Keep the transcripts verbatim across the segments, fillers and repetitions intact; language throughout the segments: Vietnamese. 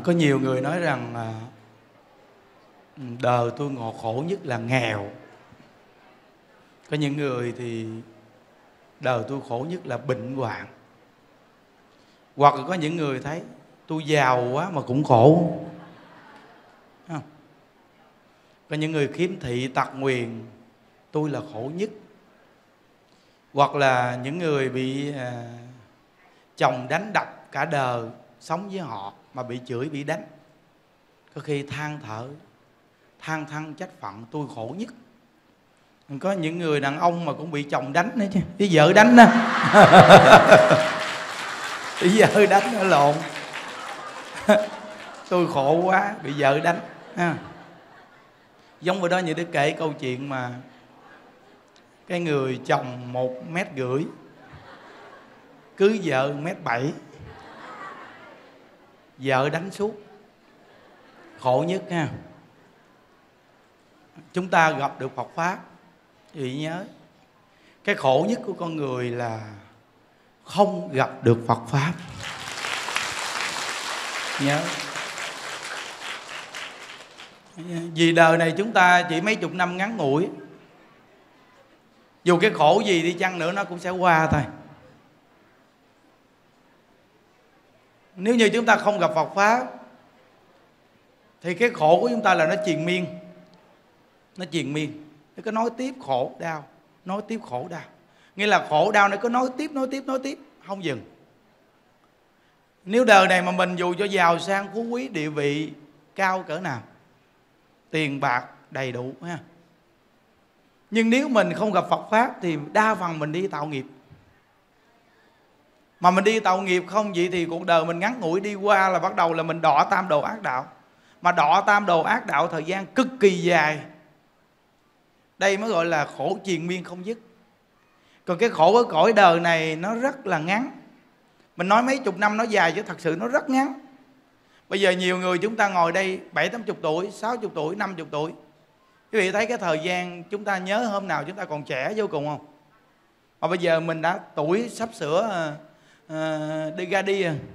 Có nhiều người nói rằng à, đời tôi ngộ khổ nhất là nghèo. Có những người thì đời tôi khổ nhất là bệnh hoạn. Hoặc là có những người thấy tôi giàu quá mà cũng khổ. Không? Có những người khiếm thị tật nguyền, tôi là khổ nhất. Hoặc là những người bị à, chồng đánh đập cả đời sống với họ mà bị chửi bị đánh, có khi than thở than thân trách phận, tôi khổ nhất. Có những người đàn ông mà cũng bị chồng đánh nữa chứ, bị vợ đánh đó. Bị vợ đánh nó lộn. Tôi khổ quá, bị vợ đánh. À. Giống vậy đó, như để kể câu chuyện mà cái người chồng một mét rưỡi cưới vợ mét bảy, vợ đánh suốt, khổ nhất ha. Chúng ta gặp được Phật Pháp, quý vị nhớ cái khổ nhất của con người là không gặp được Phật Pháp. Nhớ, vì đời này chúng ta chỉ mấy chục năm ngắn ngủi, dù cái khổ gì đi chăng nữa nó cũng sẽ qua thôi. Nếu như chúng ta không gặp Phật Pháp thì cái khổ của chúng ta là nó triền miên. Nó triền miên, nó cứ nói tiếp khổ đau, nói tiếp khổ đau. Nghĩa là khổ đau nó cứ nói tiếp, nói tiếp, nói tiếp, không dừng. Nếu đời này mà mình dù cho giàu sang phú quý địa vị cao cỡ nào, tiền bạc đầy đủ ha, nhưng nếu mình không gặp Phật Pháp thì đa phần mình đi tạo nghiệp. Mà mình đi tạo nghiệp không vậy thì cuộc đời mình ngắn ngủi đi qua là bắt đầu là mình đọa tam đồ ác đạo. Mà đọa tam đồ ác đạo thời gian cực kỳ dài. Đây mới gọi là khổ triền miên không dứt. Còn cái khổ ở cõi đời này nó rất là ngắn. Mình nói mấy chục năm nó dài chứ thật sự nó rất ngắn. Bây giờ nhiều người chúng ta ngồi đây bảy tám chục tuổi, sáu chục tuổi, năm chục tuổi. Quý vị thấy cái thời gian chúng ta nhớ hôm nào chúng ta còn trẻ vô cùng không? Mà bây giờ mình đã tuổi sắp sửa uh, đi ra đi à.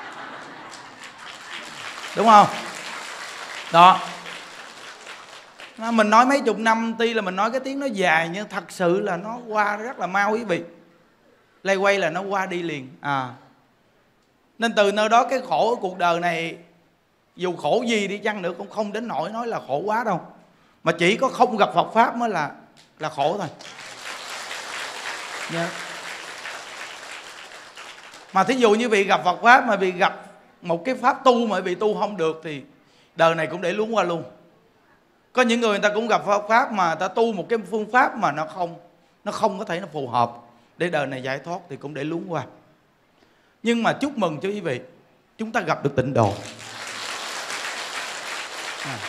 Đúng không? Đó. Mình nói mấy chục năm tuy là mình nói cái tiếng nó dài, nhưng thật sự là nó qua rất là mau quý vị. Lay quay là nó qua đi liền à. Nên từ nơi đó cái khổ ở cuộc đời này, dù khổ gì đi chăng nữa cũng không đến nỗi nói là khổ quá đâu. Mà chỉ có không gặp Phật Pháp mới là là khổ thôi. Yeah. Mà thí dụ như vị gặp Phật Pháp mà bị gặp một cái pháp tu mà bị tu không được thì đời này cũng để luống qua luôn. Có những người người ta cũng gặp Phật Pháp mà người ta tu một cái phương pháp mà nó không nó không có thể nó phù hợp để đời này giải thoát thì cũng để luống qua. Nhưng mà chúc mừng cho quý vị, chúng ta gặp được tịnh độ. À.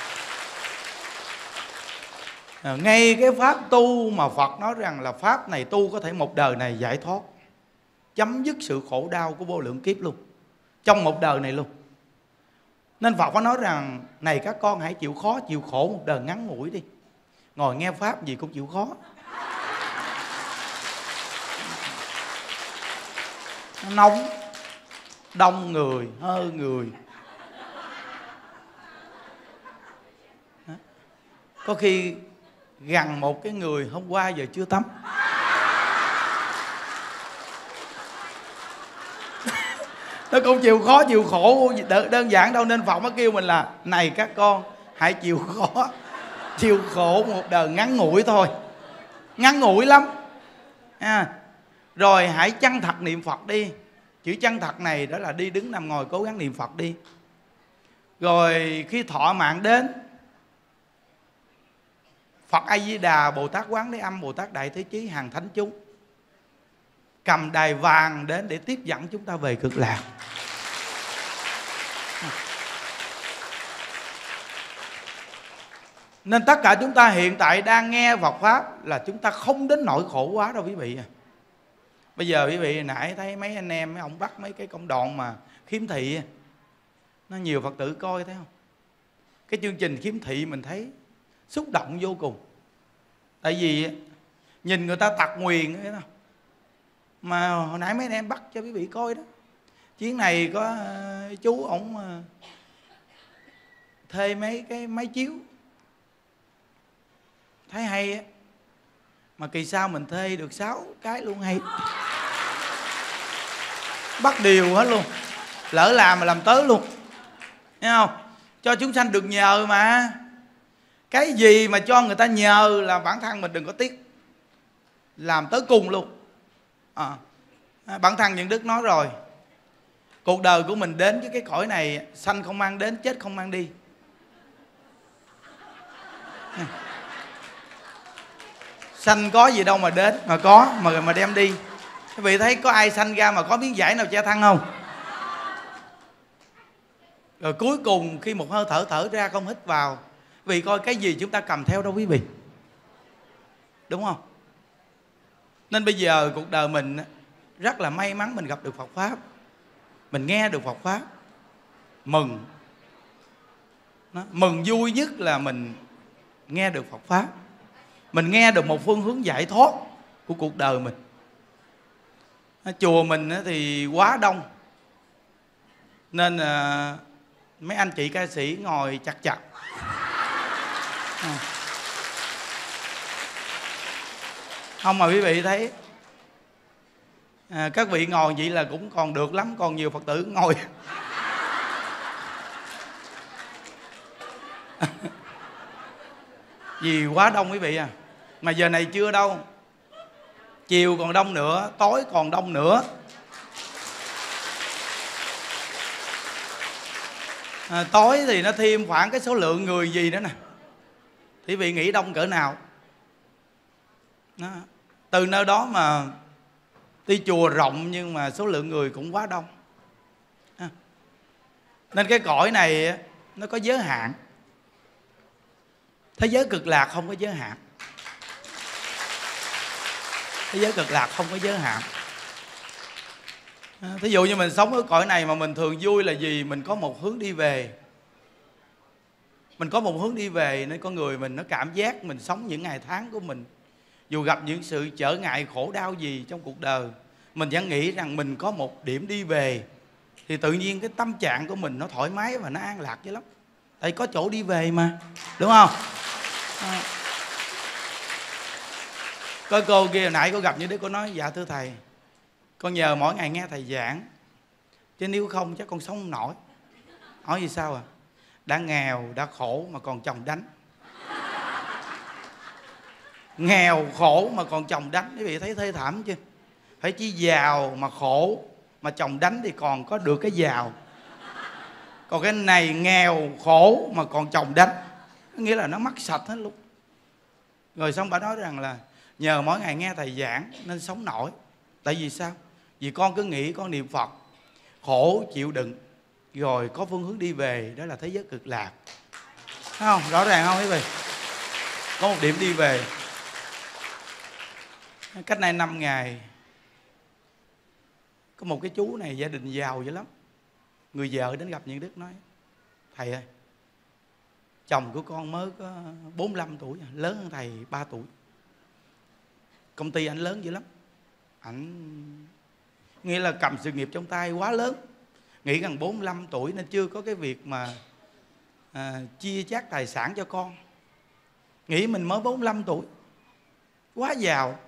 À, ngay cái pháp tu mà Phật nói rằng là pháp này tu có thể một đời này giải thoát, chấm dứt sự khổ đau của vô lượng kiếp luôn, trong một đời này luôn. Nên Phật có nói rằng này các con hãy chịu khó chịu khổ một đời ngắn ngủi đi. Ngồi nghe pháp gì cũng chịu khó. Nó nóng, đông người, hơ người. Có khi gần một cái người hôm qua giờ chưa tắm. Nó cũng chịu khó chịu khổ đơn giản đâu. Nên Phật mới kêu mình là này các con hãy chịu khó chịu khổ một đời ngắn ngủi thôi. Ngắn ngủi lắm à. Rồi hãy chân thật niệm Phật đi. Chữ chân thật này đó là đi đứng nằm ngồi cố gắng niệm Phật đi. Rồi khi thọ mạng đến, Phật A Di Đà, Bồ Tát Quán Thế Âm, Bồ Tát Đại Thế Chí, hàng thánh chúng cầm đài vàng đến để tiếp dẫn chúng ta về cực lạc. Nên tất cả chúng ta hiện tại đang nghe Phật Pháp là chúng ta không đến nỗi khổ quá đâu quý vị à. Bây giờ quý vị nãy thấy mấy anh em, mấy ông bắt mấy cái công đoạn mà khiếm thị, nó nhiều Phật tử coi thấy không? Cái chương trình khiếm thị mình thấy xúc động vô cùng. Tại vì nhìn người ta tặc nguyền thấy không? Mà hồi nãy mấy anh em bắt cho quý vị coi đó. Chuyến này có uh, chú ổng uh, thuê mấy cái máy chiếu thấy hay á, mà kỳ sau mình thuê được sáu cái luôn hay, bắt điều hết luôn, lỡ làm mà làm tới luôn, thấy không? Cho chúng sanh được nhờ mà. Cái gì mà cho người ta nhờ là bản thân mình đừng có tiếc, làm tới cùng luôn. à, Bản thân những Đức nói rồi, cuộc đời của mình đến với cái cõi này, sanh không mang đến, chết không mang đi. Sanh có gì đâu mà đến, mà có mà mà đem đi. Quý vị thấy có ai sanh ra mà có miếng vải nào che thân không? Rồi cuối cùng khi một hơi thở thở ra không hít vào, vì coi cái gì chúng ta cầm theo đâu quý vị, đúng không? Nên bây giờ cuộc đời mình rất là may mắn mình gặp được Phật Pháp, mình nghe được Phật Pháp, mừng. Đó, mừng vui nhất là mình nghe được Phật Pháp, mình nghe được một phương hướng giải thoát của cuộc đời mình. Chùa mình thì quá đông, nên à, mấy anh chị ca sĩ ngồi chặt chặt. à. Không mà quý vị thấy à, các vị ngồi vậy là cũng còn được lắm, còn nhiều Phật tử ngồi vì quá đông quý vị à. Mà giờ này chưa đâu, chiều còn đông nữa, tối còn đông nữa. à, Tối thì nó thêm khoảng cái số lượng người gì nữa nè, thì quý vị nghĩ đông cỡ nào đó. Từ nơi đó mà tuy chùa rộng nhưng mà số lượng người cũng quá đông à. Nên cái cõi này nó có giới hạn. Thế giới cực lạc không có giới hạn. Thế giới cực lạc không có giới hạn. à, Thí dụ như mình sống ở cõi này mà mình thường vui là gì? Mình có một hướng đi về. Mình có một hướng đi về nên con người mình nó cảm giác mình sống những ngày tháng của mình, dù gặp những sự trở ngại khổ đau gì trong cuộc đời, mình vẫn nghĩ rằng mình có một điểm đi về, thì tự nhiên cái tâm trạng của mình nó thoải mái và nó an lạc dữ lắm. Tại có chỗ đi về mà, đúng không? à. Có cô kia hồi nãy cô gặp như đứa, cô nói dạ thưa thầy, con nhờ mỗi ngày nghe thầy giảng, chứ nếu không chắc con sống không nổi. Hỏi gì sao à? Đã nghèo, đã khổ mà còn chồng đánh. Nghèo khổ mà còn chồng đánh, quý vị thấy thê thảm chưa? Phải chỉ giàu mà khổ mà chồng đánh thì còn có được cái giàu, còn cái này nghèo khổ mà còn chồng đánh, nghĩa là nó mất sạch hết luôn. Rồi xong bà nói rằng là nhờ mỗi ngày nghe thầy giảng nên sống nổi. Tại vì sao? Vì con cứ nghĩ con niệm Phật, khổ chịu đựng, rồi có phương hướng đi về, đó là thế giới cực lạc. Thấy không? Rõ ràng không quý vị? Có một điểm đi về. Cách nay năm ngày, có một cái chú này gia đình giàu dữ lắm. Người vợ đến gặp những Đức nói: thầy ơi, chồng của con mới có bốn mươi lăm tuổi, lớn hơn thầy ba tuổi. Công ty anh lớn dữ lắm, ảnh nghĩa là cầm sự nghiệp trong tay quá lớn. Nghĩ rằng bốn mươi lăm tuổi nên chưa có cái việc mà à, chia chác tài sản cho con. Nghĩ mình mới bốn mươi lăm tuổi, quá giàu.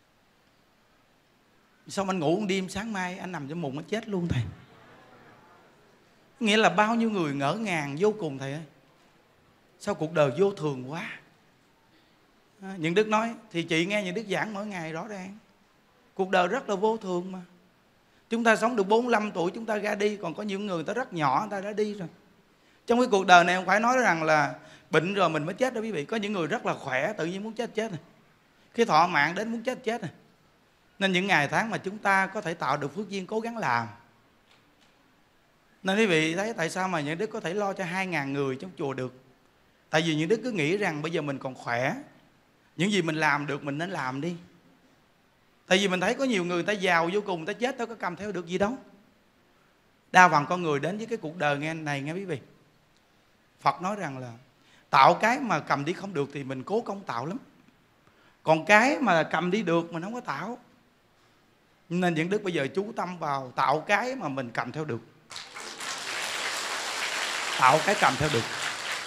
Xong anh ngủ một đêm, sáng mai anh nằm trong mùng, nó chết luôn thầy. Nghĩa là bao nhiêu người ngỡ ngàng vô cùng thầy ơi. Sao cuộc đời vô thường quá. à, Những Đức nói, thì chị nghe những Đức giảng mỗi ngày rõ ràng, cuộc đời rất là vô thường mà. Chúng ta sống được bốn mươi lăm tuổi chúng ta ra đi, còn có những người ta rất nhỏ người ta đã đi rồi. Trong cái cuộc đời này không phải nói rằng là bệnh rồi mình mới chết đâu quý vị. Có những người rất là khỏe, tự nhiên muốn chết chết rồi. Cái thọ mạng đến muốn chết chết rồi. Nên những ngày tháng mà chúng ta có thể tạo được phước duyên, cố gắng làm. Nên quý vị thấy tại sao mà những Đức có thể lo cho hai ngàn người trong chùa được. Tại vì những Đức cứ nghĩ rằng bây giờ mình còn khỏe, những gì mình làm được mình nên làm đi. Tại vì mình thấy có nhiều người ta giàu vô cùng, ta chết đâu có cầm theo được gì đâu. Đa phần con người đến với cái cuộc đời nghe này nghe quý vị, Phật nói rằng là tạo cái mà cầm đi không được thì mình cố công tạo lắm, còn cái mà cầm đi được mình không có tạo. Nên những Đức bây giờ chú tâm vào tạo cái mà mình cầm theo được, tạo cái cầm theo được.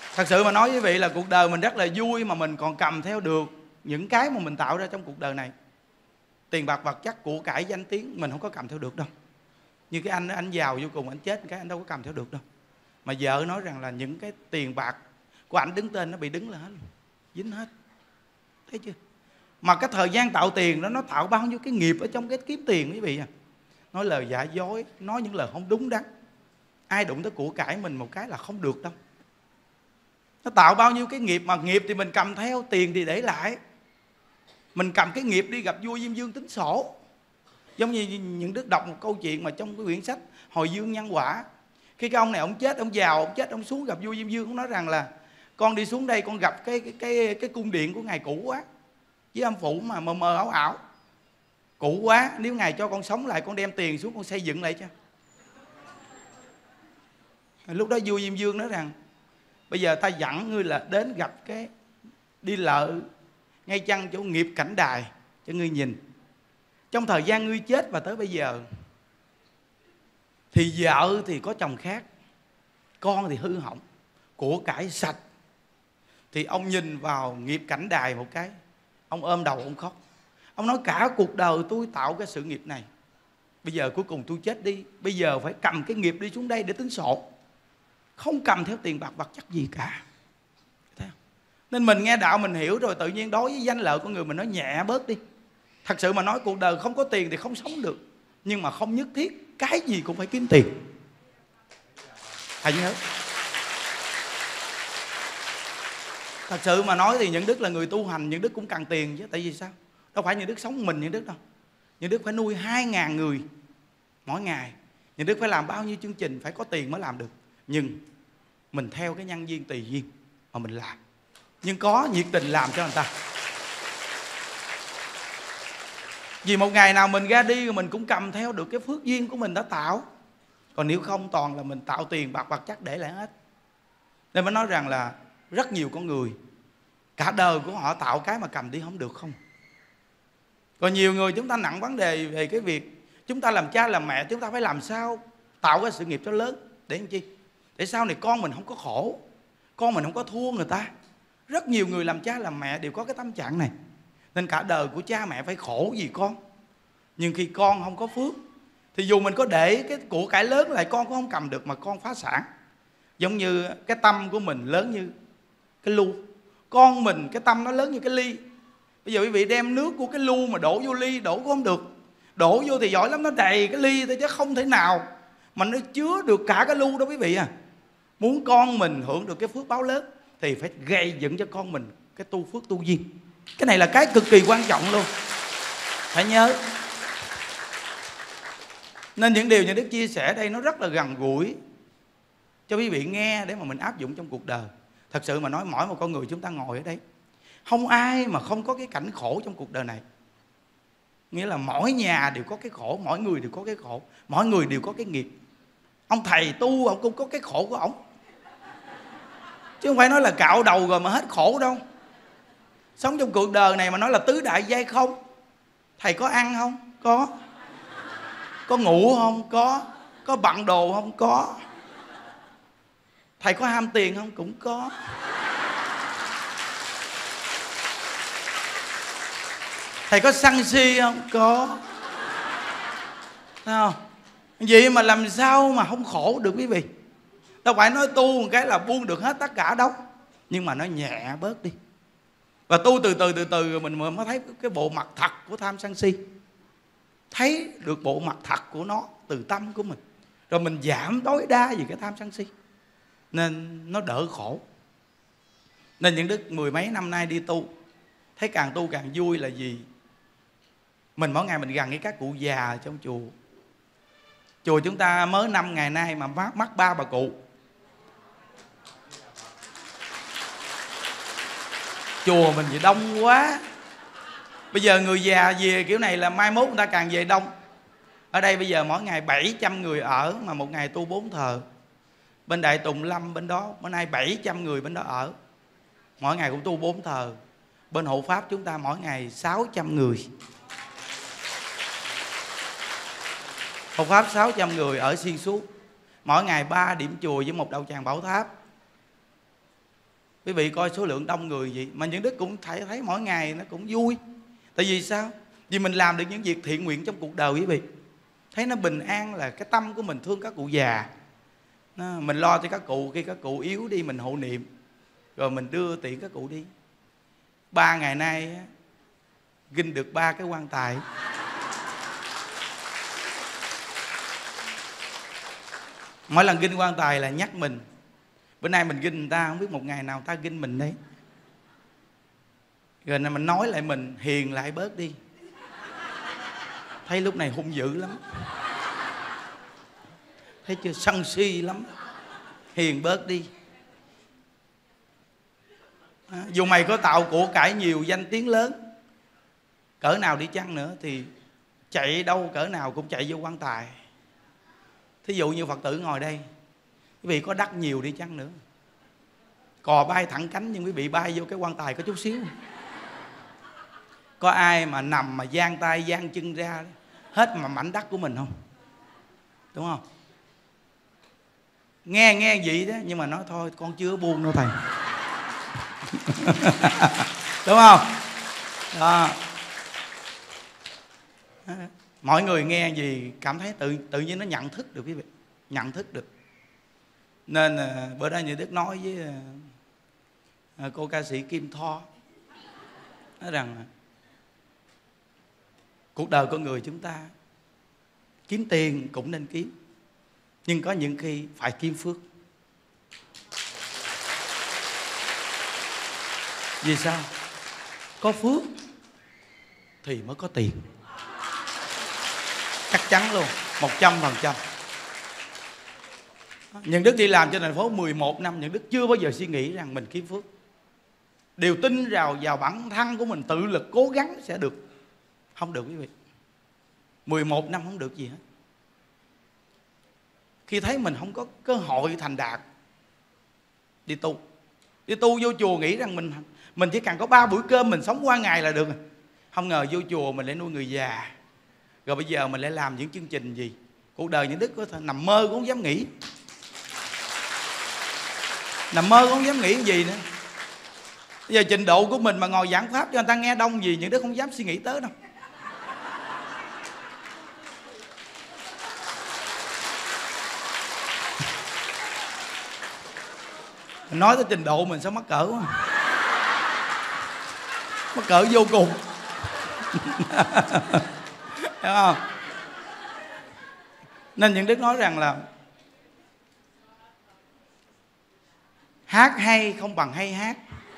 Thật sự mà nói với vị là cuộc đời mình rất là vui mà mình còn cầm theo được những cái mà mình tạo ra trong cuộc đời này. Tiền bạc vật chất, của cải, danh tiếng mình không có cầm theo được đâu. Như cái anh đó, anh giàu vô cùng, anh chết cái anh đâu có cầm theo được đâu. Mà vợ nói rằng là những cái tiền bạc của anh đứng tên nó bị đứng là hết luôn, dính hết. Thấy chưa? Mà cái thời gian tạo tiền đó nó tạo bao nhiêu cái nghiệp ở trong cái kiếm tiền quý vị à. Nói lời giả dối, nói những lời không đúng đắn. Ai đụng tới của cải mình một cái là không được đâu. Nó tạo bao nhiêu cái nghiệp, mà nghiệp thì mình cầm theo, tiền thì để lại. Mình cầm cái nghiệp đi gặp vua Diêm Vương tính sổ. Giống như những Đức đọc một câu chuyện mà trong cái quyển sách Hồi Dương Nhân Quả. Khi cái ông này ông chết, ông giàu, ông chết, ông xuống gặp vua Diêm Vương, ông nói rằng là con đi xuống đây con gặp cái cái cái, cái cung điện của ngài cũ quá, với âm phủ mà mờ mờ ảo ảo, cũ quá, nếu ngài cho con sống lại, con đem tiền xuống con xây dựng lại cho. Lúc đó vua Diêm Vương nói rằng bây giờ ta dẫn ngươi là đến gặp cái đi lợ ngay chăng chỗ nghiệp cảnh đài cho ngươi nhìn. Trong thời gian ngươi chết và tới bây giờ thì vợ thì có chồng khác, con thì hư hỏng, của cải sạch. Thì ông nhìn vào nghiệp cảnh đài một cái, ông ôm đầu ông khóc. Ông nói cả cuộc đời tôi tạo cái sự nghiệp này, bây giờ cuối cùng tôi chết đi, bây giờ phải cầm cái nghiệp đi xuống đây để tính sổ, không cầm theo tiền bạc vật chất gì cả. Nên mình nghe đạo mình hiểu rồi, tự nhiên đối với danh lợi của người mình nó nhẹ bớt đi. Thật sự mà nói cuộc đời không có tiền thì không sống được, nhưng mà không nhất thiết cái gì cũng phải kiếm tiền. Hãy nhớ. Thật sự mà nói thì những Đức là người tu hành, những Đức cũng cần tiền chứ. Tại vì sao? Đâu phải những Đức sống mình những Đức đâu. Những Đức phải nuôi hai ngàn người mỗi ngày. Những Đức phải làm bao nhiêu chương trình, phải có tiền mới làm được. Nhưng mình theo cái nhân duyên tùy duyên mà mình làm, nhưng có nhiệt tình làm cho người ta. Vì một ngày nào mình ra đi mình cũng cầm theo được cái phước duyên của mình đã tạo. Còn nếu không toàn là mình tạo tiền bạc vật chất để lại hết. Nên mới nói rằng là rất nhiều con người cả đời của họ tạo cái mà cầm đi không được không. Còn nhiều người chúng ta nặng vấn đề về cái việc chúng ta làm cha làm mẹ, chúng ta phải làm sao tạo cái sự nghiệp cho lớn. Để làm chi? Để sau này con mình không có khổ, con mình không có thua người ta. Rất nhiều người làm cha làm mẹ đều có cái tâm trạng này. Nên cả đời của cha mẹ phải khổ vì con. Nhưng khi con không có phước thì dù mình có để cái của cải lớn lại, con cũng không cầm được mà con phá sản. Giống như cái tâm của mình lớn như cái lu, con mình cái tâm nó lớn như cái ly. Bây giờ quý vị đem nước của cái lu mà đổ vô ly, đổ cũng không được. Đổ vô thì giỏi lắm, nó đầy cái ly thôi chứ không thể nào mà nó chứa được cả cái lu đó quý vị à. Muốn con mình hưởng được cái phước báo lớn thì phải gây dựng cho con mình cái tu phước tu duyên. Cái này là cái cực kỳ quan trọng luôn, phải nhớ. Nên những điều như Đức chia sẻ đây nó rất là gần gũi cho quý vị nghe để mà mình áp dụng trong cuộc đời. Thật sự mà nói mỗi một con người chúng ta ngồi ở đây, không ai mà không có cái cảnh khổ trong cuộc đời này. Nghĩa là mỗi nhà đều có cái khổ, mỗi người đều có cái khổ, mỗi người đều có cái nghiệp. Ông thầy tu ông cũng có cái khổ của ông, chứ không phải nói là cạo đầu rồi mà hết khổ đâu. Sống trong cuộc đời này mà nói là tứ đại giai không. Thầy có ăn không? Có. Có ngủ không? Có. Có bận đồ không? Có. Thầy có ham tiền không? Cũng có. Thầy có sân si không? Có. Thấy không? Vậy mà làm sao mà không khổ được quý vị? Đâu phải nói tu một cái là buông được hết tất cả đâu, nhưng mà nó nhẹ bớt đi. Và tu từ từ từ từ mình mới thấy cái bộ mặt thật của tham sân si, thấy được bộ mặt thật của nó từ tâm của mình, rồi mình giảm tối đa về cái tham sân si, nên nó đỡ khổ. Nên những Đức mười mấy năm nay đi tu, thấy càng tu càng vui là gì? Mình mỗi ngày mình gần với các cụ già trong chùa. Chùa chúng ta mới năm ngày nay mà mắc, mắc ba bà cụ. Chùa mình vậy đông quá. Bây giờ người già về kiểu này là mai mốt người ta càng về đông. Ở đây bây giờ mỗi ngày bảy trăm người ở, mà một ngày tu bốn thờ. Bên Đại Tùng Lâm bên đó bữa nay bảy trăm người bên đó ở, mỗi ngày cũng tu bốn thờ. Bên Hộ Pháp chúng ta mỗi ngày sáu trăm người. Hộ Pháp sáu trăm người ở xuyên suốt, mỗi ngày ba điểm chùa với một đạo tràng Bảo Tháp. Quý vị coi số lượng đông người vậy mà những đức cũng thấy thấy mỗi ngày nó cũng vui. Tại vì sao? Vì mình làm được những việc thiện nguyện trong cuộc đời quý vị. Thấy nó bình an là cái tâm của mình thương các cụ già. Nó, mình lo cho các cụ, khi các cụ yếu đi mình hộ niệm, rồi mình đưa tiễn các cụ đi. Ba ngày nay ginh được ba cái quan tài. Mỗi lần ginh quan tài là nhắc mình. Bữa nay mình ginh người ta, không biết một ngày nào ta ginh mình đấy. Rồi mình nói lại mình, hiền lại bớt đi. Thấy lúc này hung dữ lắm. Thấy chưa, sân si lắm. Hiền bớt đi. À, dù mày có tạo của cải nhiều, danh tiếng lớn cỡ nào đi chăng nữa thì chạy đâu cỡ nào cũng chạy vô quan tài. Thí dụ như Phật tử ngồi đây, quý vị có đắc nhiều đi chăng nữa, cò bay thẳng cánh nhưng quý vị bay vô cái quan tài có chút xíu. Có ai mà nằm mà giang tay giang chân ra hết mà mảnh đất của mình không? Đúng không? Nghe nghe vậy đó, nhưng mà nói thôi con chưa buông đâu thầy. Đúng không? Đó. Mọi người nghe gì cảm thấy tự tự nhiên nó nhận thức được quý vị, nhận thức được. Nên à, bữa đó như Đức nói với à, cô ca sĩ Kim Tho, nói rằng cuộc đời con người chúng ta kiếm tiền cũng nên kiếm, nhưng có những khi phải kiếm phước. Vì sao? Có phước thì mới có tiền. Chắc chắn luôn, một trăm phần trăm. Những Đức đi làm trên thành phố mười một năm, Những Đức chưa bao giờ suy nghĩ rằng mình kiếm phước. Đều tin vào vào bản thân của mình, tự lực cố gắng sẽ được. Không được quý vị. mười một năm không được gì hết. Khi thấy mình không có cơ hội thành đạt, đi tu. Đi tu vô chùa nghĩ rằng mình mình chỉ cần có ba buổi cơm mình sống qua ngày là được. Không ngờ vô chùa mình lại nuôi người già. Rồi bây giờ mình lại làm những chương trình gì? Cuộc đời Những Đức có thể nằm mơ cũng không dám nghĩ. Nằm mơ cũng không dám nghĩ gì nữa. Bây giờ trình độ của mình mà ngồi giảng pháp cho người ta nghe đông gì, Những Đức không dám suy nghĩ tới đâu. Mình nói tới trình độ mình sao mắc cỡ quá. Mắc cỡ vô cùng. Hiểu không? Nên Những Đức nói rằng là hát hay không bằng hay hát.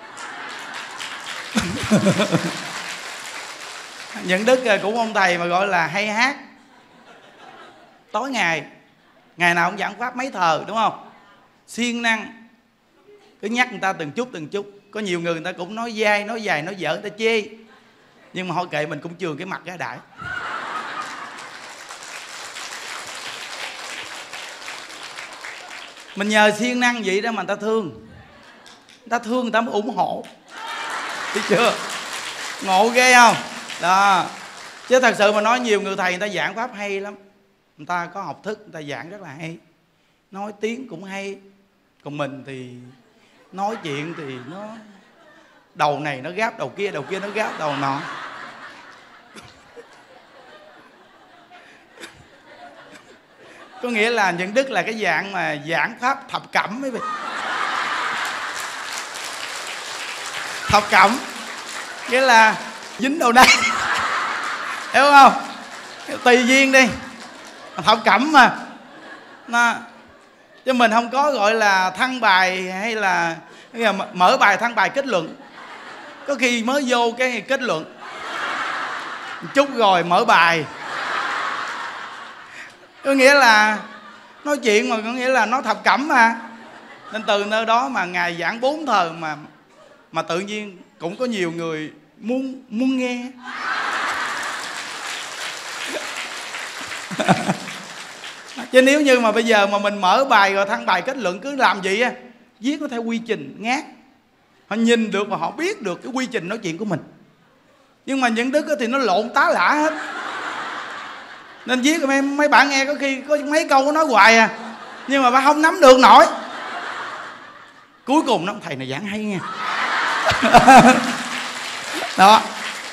Những Đức cũng ông thầy mà gọi là hay hát. Tối ngày, ngày nào cũng giảng pháp mấy thờ, đúng không? Siêng năng, cứ nhắc người ta từng chút từng chút. Có nhiều người người ta cũng nói dai, nói dài, nói dở, người ta chê. Nhưng mà thôi kệ, mình cũng chừa cái mặt ra đại. Mình nhờ siêng năng vậy đó mà người ta thương. Người ta thương người ta mới ủng hộ. Thấy chưa? Ngộ ghê không? Đó. Chứ thật sự mà nói nhiều người thầy người ta giảng pháp hay lắm. Người ta có học thức, người ta giảng rất là hay. Nói tiếng cũng hay. Còn mình thì nói chuyện thì nó đầu này nó gáp đầu kia, đầu kia nó gáp đầu nọ. Có nghĩa là Những Đức là cái dạng mà giảng pháp thập cẩm mấy vị. Thập cẩm nghĩa là dính đầu đây. Hiểu không? Tùy duyên đi. Thập cẩm mà nó, chứ mình không có gọi là thăng bài hay là mở bài thăng bài kết luận. Có khi mới vô cái kết luận chút rồi mở bài. Có nghĩa là nói chuyện mà có nghĩa là nó thập cẩm mà. Nên từ nơi đó mà Ngài giảng bốn thờ mà mà tự nhiên cũng có nhiều người muốn muốn nghe. Chứ nếu như mà bây giờ mà mình mở bài rồi thăng bài kết luận cứ làm gì á, viết nó theo quy trình ngát. Họ nhìn được và họ biết được cái quy trình nói chuyện của mình. Nhưng mà Những Đức thì nó lộn tá lả hết. Nên viết mấy, mấy bạn nghe có khi có mấy câu nó nói hoài à, nhưng mà bạn không nắm được nổi. Cuối cùng nó thầy này giảng hay nha. Đó.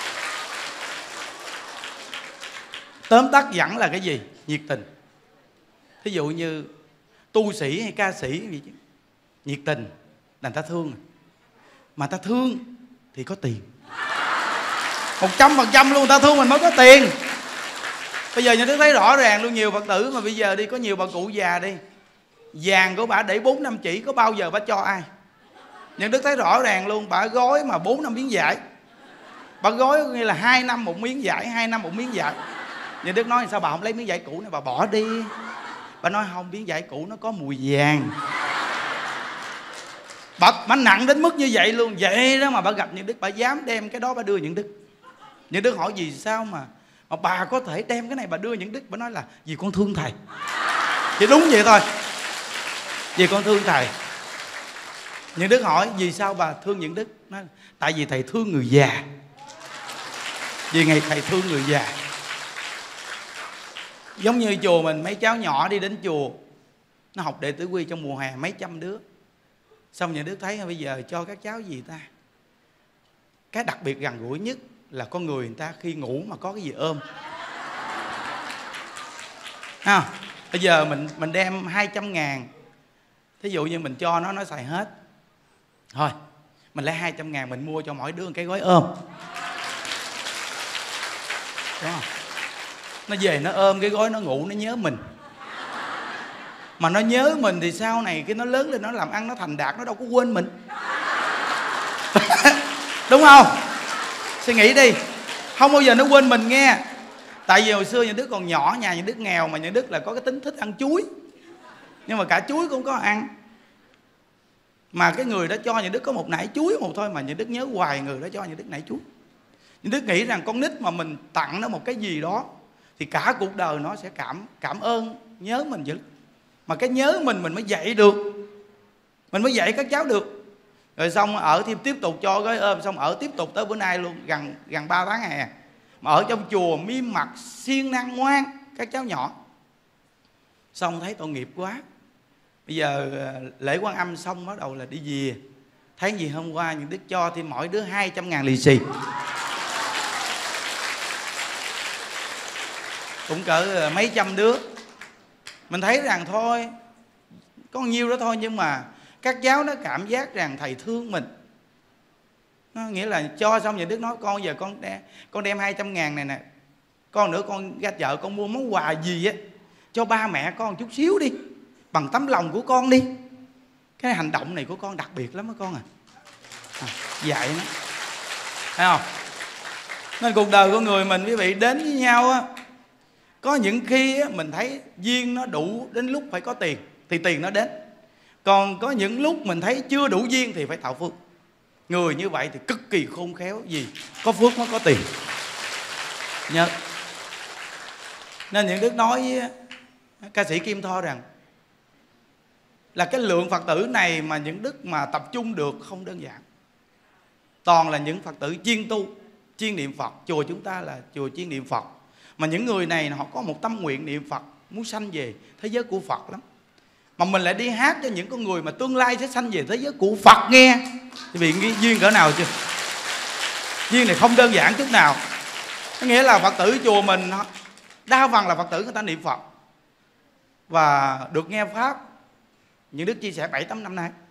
Tóm tắt vẫn là cái gì? Nhiệt tình. Thí dụ như tu sĩ hay ca sĩ gì chứ, nhiệt tình là người ta thương. Mà ta thương thì có tiền. Một trăm phần trăm luôn, ta thương mình mới có tiền. Bây giờ nhà Đức thấy rõ ràng luôn, nhiều Phật tử mà bây giờ đi, có nhiều bà cụ già đi, vàng của bà để bốn năm chỉ, có bao giờ bà cho ai? Nhà Đức thấy rõ ràng luôn, bà gói mà bốn năm miếng vải. Bà gói nghĩa là hai năm một miếng vải, hai năm một miếng vải. Nhà Đức nói sao bà không lấy miếng vải cũ này bà bỏ đi. Bà nói không, miếng vải cũ nó có mùi vàng. Bà, bà nặng đến mức như vậy luôn. Vậy đó mà bà gặp Nhân Đức, bà dám đem cái đó bà đưa Nhân Đức. Nhân Đức hỏi vì sao mà mà bà có thể đem cái này bà đưa Nhân Đức? Bà nói là vì con thương thầy. Chỉ đúng vậy thôi, vì con thương thầy. Nhân Đức hỏi vì sao bà thương Nhân Đức? Nói tại vì thầy thương người già. Vì ngày thầy thương người già. Giống như chùa mình, mấy cháu nhỏ đi đến chùa, nó học đệ tử quy trong mùa hè mấy trăm đứa. Xong Nhà Đức thấy bây giờ cho các cháu gì ta? Cái đặc biệt gần gũi nhất là con người người ta khi ngủ mà có cái gì ôm. À, bây giờ mình mình đem hai trăm ngàn, thí dụ như mình cho nó, nó xài hết. Thôi, mình lấy hai trăm ngàn mình mua cho mỗi đứa một cái gói ôm. Đúng không? Nó về nó ôm cái gói, nó ngủ, nó nhớ mình. Mà nó nhớ mình thì sau này cái nó lớn lên nó làm ăn, nó thành đạt, nó đâu có quên mình. Đúng không? Suy nghĩ đi. Không bao giờ nó quên mình nghe. Tại vì hồi xưa Nhà Đức còn nhỏ, nhà Nhà Đức nghèo, mà Nhà Đức là có cái tính thích ăn chuối. Nhưng mà cả chuối cũng có ăn. Mà cái người đó cho Nhà Đức có một nải chuối một thôi, mà Nhà Đức nhớ hoài người đó cho Nhà Đức nải chuối. Nhà Đức nghĩ rằng con nít mà mình tặng nó một cái gì đó thì cả cuộc đời nó sẽ cảm cảm ơn, nhớ mình dữ. Mà cái nhớ mình mình mới dạy được, mình mới dạy các cháu được. Rồi xong ở thêm tiếp tục cho gói ôm, xong ở tiếp tục tới bữa nay luôn, gần gần ba tháng hè. Mà ở trong chùa miêm mặt siêng năng ngoan các cháu nhỏ. Xong thấy tội nghiệp quá. Bây giờ lễ Quan Âm xong bắt đầu là đi về. Thấy gì hôm qua Những Đức cho thêm mỗi đứa hai trăm ngàn lì xì. Cũng cỡ mấy trăm đứa. Mình thấy rằng thôi, có nhiêu đó thôi, nhưng mà các cháu nó cảm giác rằng thầy thương mình. Nó nghĩa là cho xong Nhà Đức nói con giờ con đem, con đem hai trăm ngàn này nè, con nữa con ra chợ con mua món quà gì á cho ba mẹ con chút xíu đi, bằng tấm lòng của con đi. Cái hành động này của con đặc biệt lắm đó con à, à dạy nó, thấy không? Nên cuộc đời của người mình quý vị đến với nhau á, có những khi á, mình thấy duyên nó đủ đến lúc phải có tiền thì tiền nó đến. Còn có những lúc mình thấy chưa đủ duyên thì phải tạo phước. Người như vậy thì cực kỳ khôn khéo. Gì? Có phước mới có tiền. Nhớ. Nên Những Đức nói với ca sĩ Kim Tho rằng là cái lượng Phật tử này mà Những Đức mà tập trung được không đơn giản. Toàn là những Phật tử chuyên tu, chuyên niệm Phật. Chùa chúng ta là chùa chuyên niệm Phật. Mà những người này họ có một tâm nguyện niệm Phật, muốn sanh về thế giới của Phật lắm. Mà mình lại đi hát cho những con người mà tương lai sẽ sanh về thế giới của Phật nghe. Thì bị duyên cỡ nào chưa? Duyên này không đơn giản chút nào. Có nghĩa là Phật tử chùa mình đa phần là Phật tử người ta niệm Phật và được nghe Pháp. Những Đức chia sẻ bảy tám năm nay.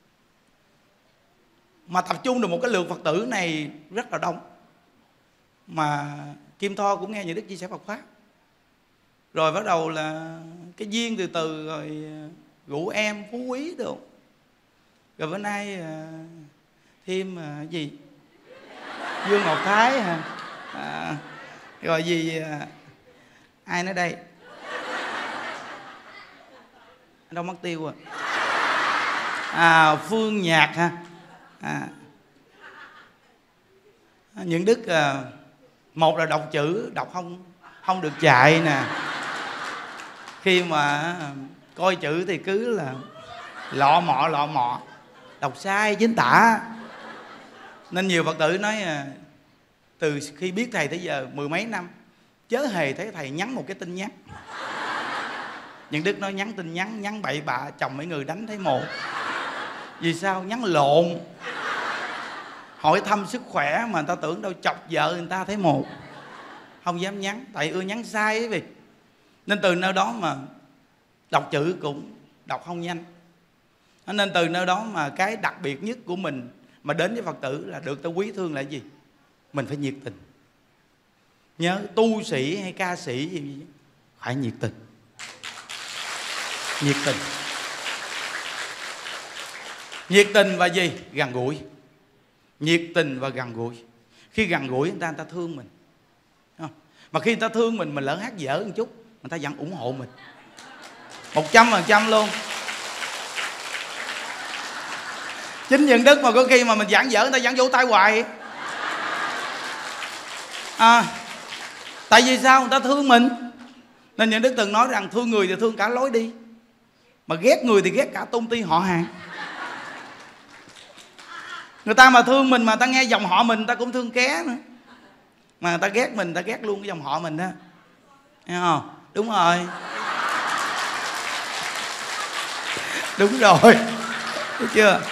Mà tập trung được một cái lượng Phật tử này rất là đông. Mà Kim Tho cũng nghe Những Đức chia sẻ Phật Pháp. Rồi bắt đầu là cái duyên từ từ rồi rủ em Phú Quý được. Rồi bữa nay thêm gì Dương Ngọc Thái hả? À, rồi gì ai nữa đây? Đâu mất tiêu à? À Phương Nhạc ha. À, Những Đức à, một là đọc chữ đọc không không được chạy nè. Khi mà coi chữ thì cứ là lọ mọ lọ mọ, đọc sai chính tả. Nên nhiều Phật tử nói à, từ khi biết thầy tới giờ mười mấy năm chớ hề thấy thầy nhắn một cái tin nhắn. Những Đức nói nhắn tin nhắn nhắn bậy bạ chồng mấy người đánh thấy một. Vì sao? Nhắn lộn. Hỏi thăm sức khỏe mà người ta tưởng đâu chọc vợ người ta thấy một. Không dám nhắn, tại ưa nhắn sai ấy vì. Nên từ nơi đó mà đọc chữ cũng đọc không nhanh. Nên từ nơi đó mà cái đặc biệt nhất của mình mà đến với Phật tử là được ta quý thương là gì? Mình phải nhiệt tình. Nhớ tu sĩ hay ca sĩ gì phải nhiệt tình. Nhiệt tình. Nhiệt tình và gì? Gần gũi. Nhiệt tình và gần gũi. Khi gần gũi người ta, người ta thương mình. Không? Mà khi người ta thương mình, mình lỡ hát dở một chút, người ta vẫn ủng hộ mình một trăm phần trăm luôn. Chính những đức mà có khi mà mình giảng dở người ta vẫn vỗ tay hoài. À, tại vì sao? Người ta thương mình. Nên những đức từng nói rằng thương người thì thương cả lối đi, mà ghét người thì ghét cả tôn ti họ hàng. Người ta mà thương mình mà ta nghe dòng họ mình, người ta cũng thương ké nữa. Mà người ta ghét mình, người ta ghét luôn cái dòng họ mình đó. Thấy không? Đúng rồi. Đúng rồi. Thấy chưa?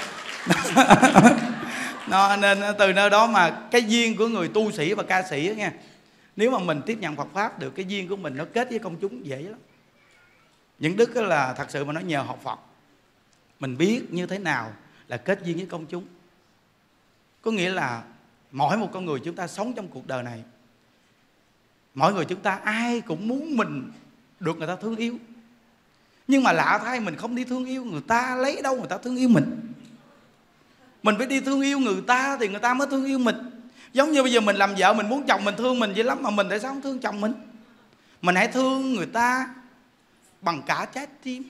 Nó, nên từ nơi đó mà cái duyên của người tu sĩ và ca sĩ đó nha, nếu mà mình tiếp nhận Phật Pháp được, cái duyên của mình nó kết với công chúng dễ lắm. Những đức là thật sự mà nói nhờ học Phật, mình biết như thế nào là kết duyên với công chúng. Có nghĩa là mỗi một con người chúng ta sống trong cuộc đời này, mỗi người chúng ta ai cũng muốn mình được người ta thương yêu. Nhưng mà lạ thay mình không đi thương yêu người ta, lấy đâu người ta thương yêu mình. Mình phải đi thương yêu người ta thì người ta mới thương yêu mình. Giống như bây giờ mình làm vợ, mình muốn chồng mình thương mình dữ lắm, mà mình tại sao không thương chồng mình? Mình hãy thương người ta bằng cả trái tim.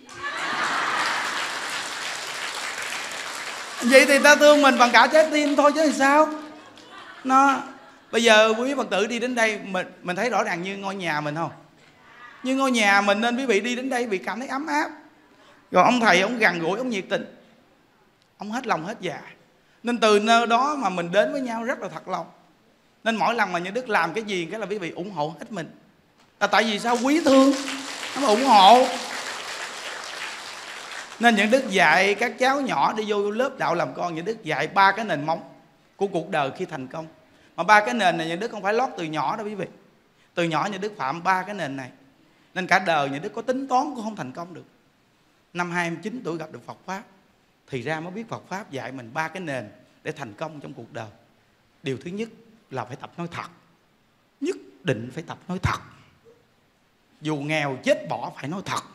Vậy thì ta thương mình bằng cả trái tim thôi chứ sao? Nó bây giờ quý Phật tử đi đến đây, mình mình thấy rõ ràng như ngôi nhà mình không? Như ngôi nhà mình, nên quý vị đi đến đây bị cảm thấy ấm áp. Rồi ông thầy ông gần gũi, ông nhiệt tình, ông hết lòng hết dạ. Nên từ nơi đó mà mình đến với nhau rất là thật lòng. Nên mỗi lần mà Như Đức làm cái gì cái là quý vị ủng hộ hết mình. Là tại vì sao? Quý thương, nó ủng hộ. Nên Những Đức dạy các cháu nhỏ đi vô lớp đạo làm con, Những Đức dạy ba cái nền móng của cuộc đời khi thành công. Mà ba cái nền này Những Đức không phải lót từ nhỏ đâu quý vị. Từ nhỏ Những Đức phạm ba cái nền này, nên cả đời Những Đức có tính toán cũng không thành công được. Năm hai mươi chín tuổi gặp được Phật Pháp, thì ra mới biết Phật Pháp dạy mình ba cái nền để thành công trong cuộc đời. Điều thứ nhất là phải tập nói thật. Nhất định phải tập nói thật. Dù nghèo chết bỏ phải nói thật.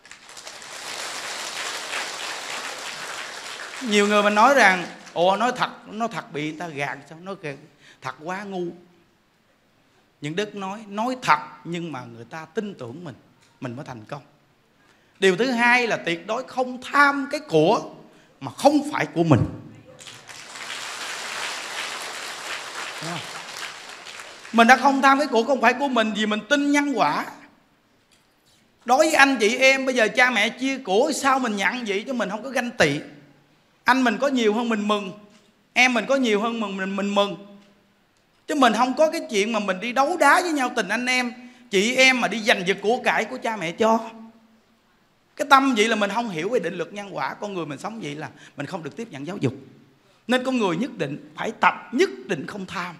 Nhiều người mình nói rằng ồ nói thật, nói thật bị người ta gạt sao? Nói thật quá ngu. Những Đức nói nói thật nhưng mà người ta tin tưởng mình, mình mới thành công. Điều thứ hai là tuyệt đối không tham cái của mà không phải của mình. Mình đã không tham cái của không phải của mình vì mình tin nhân quả. Đối với anh chị em bây giờ cha mẹ chia của sao mình nhận vậy chứ mình không có ganh tị. Anh mình có nhiều hơn mình mừng, em mình có nhiều hơn mình mình, mình mừng. Chứ mình không có cái chuyện mà mình đi đấu đá với nhau tình anh em, chị em mà đi giành giật của cải của cha mẹ cho. Cái tâm vậy là mình không hiểu về định luật nhân quả. Con người mình sống vậy là mình không được tiếp nhận giáo dục. Nên con người nhất định phải tập, nhất định không tham.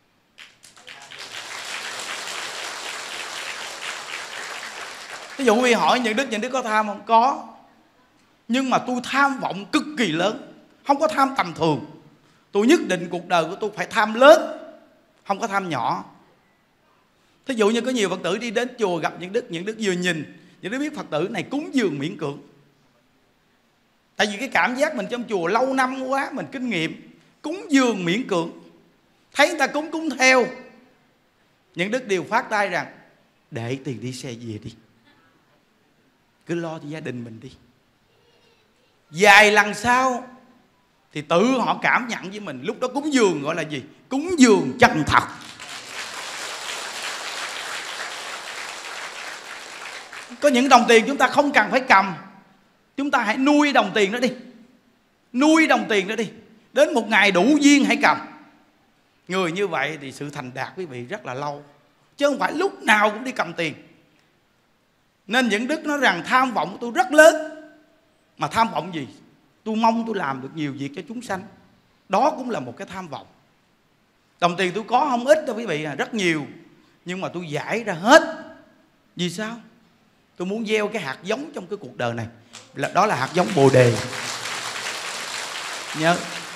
Ví dụ vì hỏi Những Đức, Những Đức có tham không? Có. Nhưng mà tôi tham vọng cực kỳ lớn, không có tham tầm thường. Tôi nhất định cuộc đời của tôi phải tham lớn, không có tham nhỏ. Thí dụ như có nhiều Phật tử đi đến chùa gặp Những Đức, Những Đức vừa nhìn, Những Đức biết Phật tử này cúng dường miễn cưỡng. Tại vì cái cảm giác mình trong chùa lâu năm quá, mình kinh nghiệm cúng dường miễn cưỡng. Thấy người ta cúng cúng theo. Những Đức đều phát tay rằng để tiền đi xe về đi, cứ lo cho gia đình mình đi. Vài lần sau thì tự họ cảm nhận với mình. Lúc đó cúng dường gọi là gì? Cúng dường chân thật. Có những đồng tiền chúng ta không cần phải cầm, chúng ta hãy nuôi đồng tiền đó đi. Nuôi đồng tiền đó đi, đến một ngày đủ duyên hãy cầm. Người như vậy thì sự thành đạt quý vị rất là lâu, chứ không phải lúc nào cũng đi cầm tiền. Nên Những Đức nói rằng tham vọng của tôi rất lớn. Mà tham vọng gì? Tôi mong tôi làm được nhiều việc cho chúng sanh. Đó cũng là một cái tham vọng. Đồng tiền tôi có không ít đâu quý vị à, rất nhiều. Nhưng mà tôi giải ra hết. Vì sao? Tôi muốn gieo cái hạt giống trong cái cuộc đời này. Đó là hạt giống Bồ Đề. Nhớ.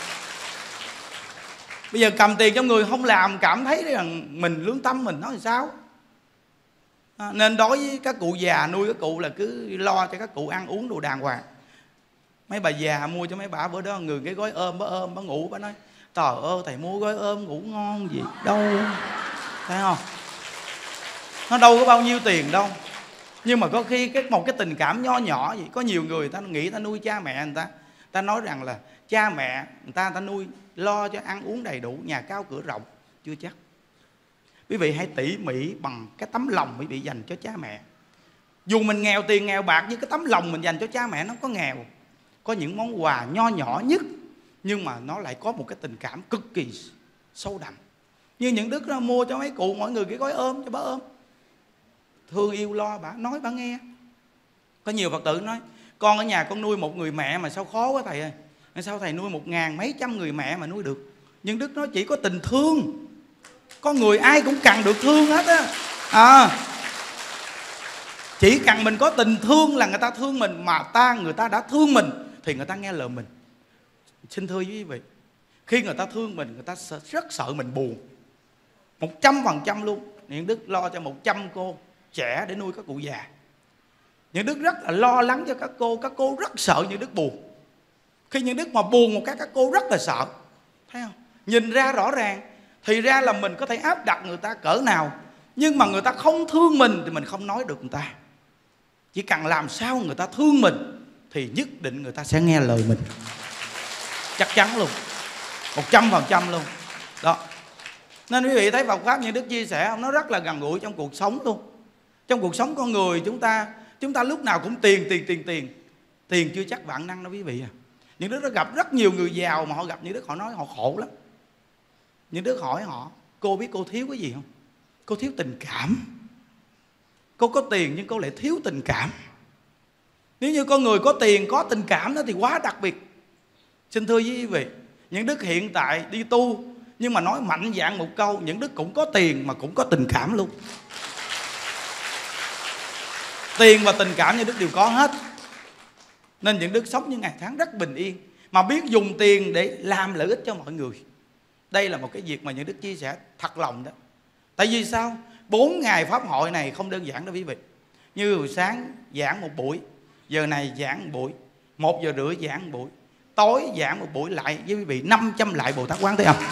Bây giờ cầm tiền trong người không làm, cảm thấy rằng mình lương tâm mình nói thì sao? À, nên đối với các cụ già, nuôi các cụ là cứ lo cho các cụ ăn uống đồ đàng hoàng. Mấy bà già mua cho mấy bà bữa đó người cái gói ôm, bà ôm, bà ngủ, bà nói trời ơi thầy mua gói ôm ngủ ngon gì đâu. Thấy không? Nó đâu có bao nhiêu tiền đâu. Nhưng mà có khi cái một cái tình cảm nho nhỏ vậy. Có nhiều người ta nghĩ ta nuôi cha mẹ người ta, ta nói rằng là cha mẹ người ta, người ta nuôi lo cho ăn uống đầy đủ, nhà cao cửa rộng. Chưa chắc. Quý vị hãy tỉ mỉ bằng cái tấm lòng quý vị dành cho cha mẹ. Dù mình nghèo tiền nghèo bạc, nhưng cái tấm lòng mình dành cho cha mẹ nó có nghèo. Có những món quà nho nhỏ nhất, nhưng mà nó lại có một cái tình cảm cực kỳ sâu đậm. Như những Đức nó mua cho mấy cụ mỗi người cái gói ôm cho bà ôm, thương yêu lo bà, nói bà nghe. Có nhiều Phật tử nói con ở nhà con nuôi một người mẹ mà sao khó quá thầy ơi. Sao thầy nuôi một ngàn mấy trăm người mẹ mà nuôi được? Nhưng Đức nói chỉ có tình thương. Con người ai cũng cần được thương hết á. À, chỉ cần mình có tình thương là người ta thương mình. Mà ta người ta đã thương mình thì người ta nghe lời mình. Xin thưa quý vị, khi người ta thương mình, người ta rất sợ mình buồn. Một trăm phần trăm luôn. Những Đức lo cho một trăm cô trẻ để nuôi các cụ già. Những Đức rất là lo lắng cho các cô. Các cô rất sợ Những Đức buồn. Khi Những Đức mà buồn một cái, các cô rất là sợ. Thấy không? Nhìn ra rõ ràng. Thì ra là mình có thể áp đặt người ta cỡ nào, nhưng mà người ta không thương mình thì mình không nói được người ta. Chỉ cần làm sao người ta thương mình thì nhất định người ta sẽ nghe lời mình. Chắc chắn luôn. Một trăm phần trăm luôn. Đó. Nên quý vị thấy Phật Pháp Như Đức chia sẻ, nó rất là gần gũi trong cuộc sống luôn. Trong cuộc sống con người chúng ta, chúng ta lúc nào cũng tiền, tiền, tiền, tiền. Tiền chưa chắc vạn năng đâu quý vị à. Những Đức đã gặp rất nhiều người giàu mà họ gặp Những Đức họ nói họ khổ lắm. Những Đức hỏi họ, cô biết cô thiếu cái gì không? Cô thiếu tình cảm. Cô có tiền nhưng cô lại thiếu tình cảm. Nếu như con người có tiền, có tình cảm đó thì quá đặc biệt. Xin thưa với quý vị, Những Đức hiện tại đi tu, nhưng mà nói mạnh dạn một câu, Những Đức cũng có tiền mà cũng có tình cảm luôn. Tiền và tình cảm Những Đức đều có hết. Nên Những Đức sống những ngày tháng rất bình yên, mà biết dùng tiền để làm lợi ích cho mọi người. Đây là một cái việc mà Những Đức chia sẻ thật lòng đó. Tại vì sao? Bốn ngày Pháp hội này không đơn giản đâu quý vị. Như hồi sáng giảng một buổi, giờ này giảng một buổi, một giờ rưỡi giảng một buổi, tối giảng một buổi lại với quý vị năm trăm lại Bồ Tát Quán Thế Âm.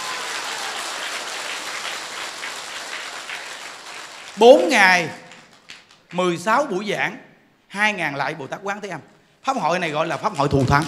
Bốn ngày mười sáu buổi giảng, hai ngàn lại Bồ Tát Quán Thế Âm. Pháp hội này gọi là Pháp hội thù thắng.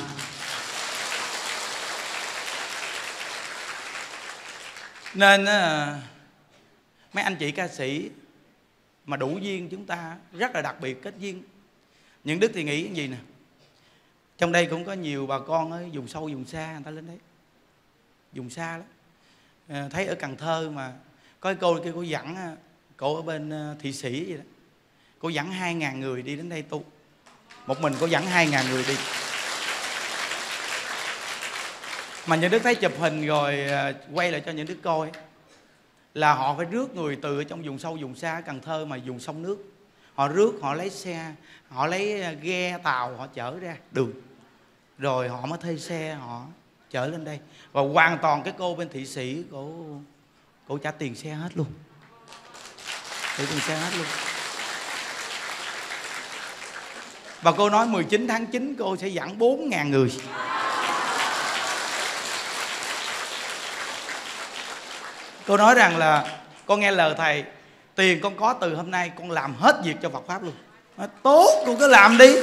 Nên mấy anh chị ca sĩ mà đủ duyên chúng ta rất là đặc biệt kết duyên. Những Đức thì nghĩ cái gì nè, trong đây cũng có nhiều bà con ở vùng sâu vùng xa, người ta lên đấy vùng xa lắm. À, thấy ở Cần Thơ mà có cái cô kia, cô dẫn cô ở bên Thị Sĩ vậy đó, cô dẫn hai ngàn người đi đến đây tu. Một mình cô dẫn hai ngàn người đi. Mà Những Đức thấy chụp hình rồi quay lại cho Những Đức coi, là họ phải rước người từ trong vùng sâu vùng xa Cần Thơ mà dùng sông nước. Họ rước, họ lấy xe, họ lấy ghe tàu, họ chở ra đường, rồi họ mới thuê xe họ chở lên đây. Và hoàn toàn cái cô bên Thị Sĩ, cô cô trả tiền xe hết luôn, trả tiền xe hết luôn. Và cô nói mười chín tháng chín cô sẽ dẫn bốn ngàn người. Cô nói rằng là con nghe lời thầy, tiền con có từ hôm nay con làm hết việc cho Phật Pháp luôn. Nói, tốt, con cứ làm đi.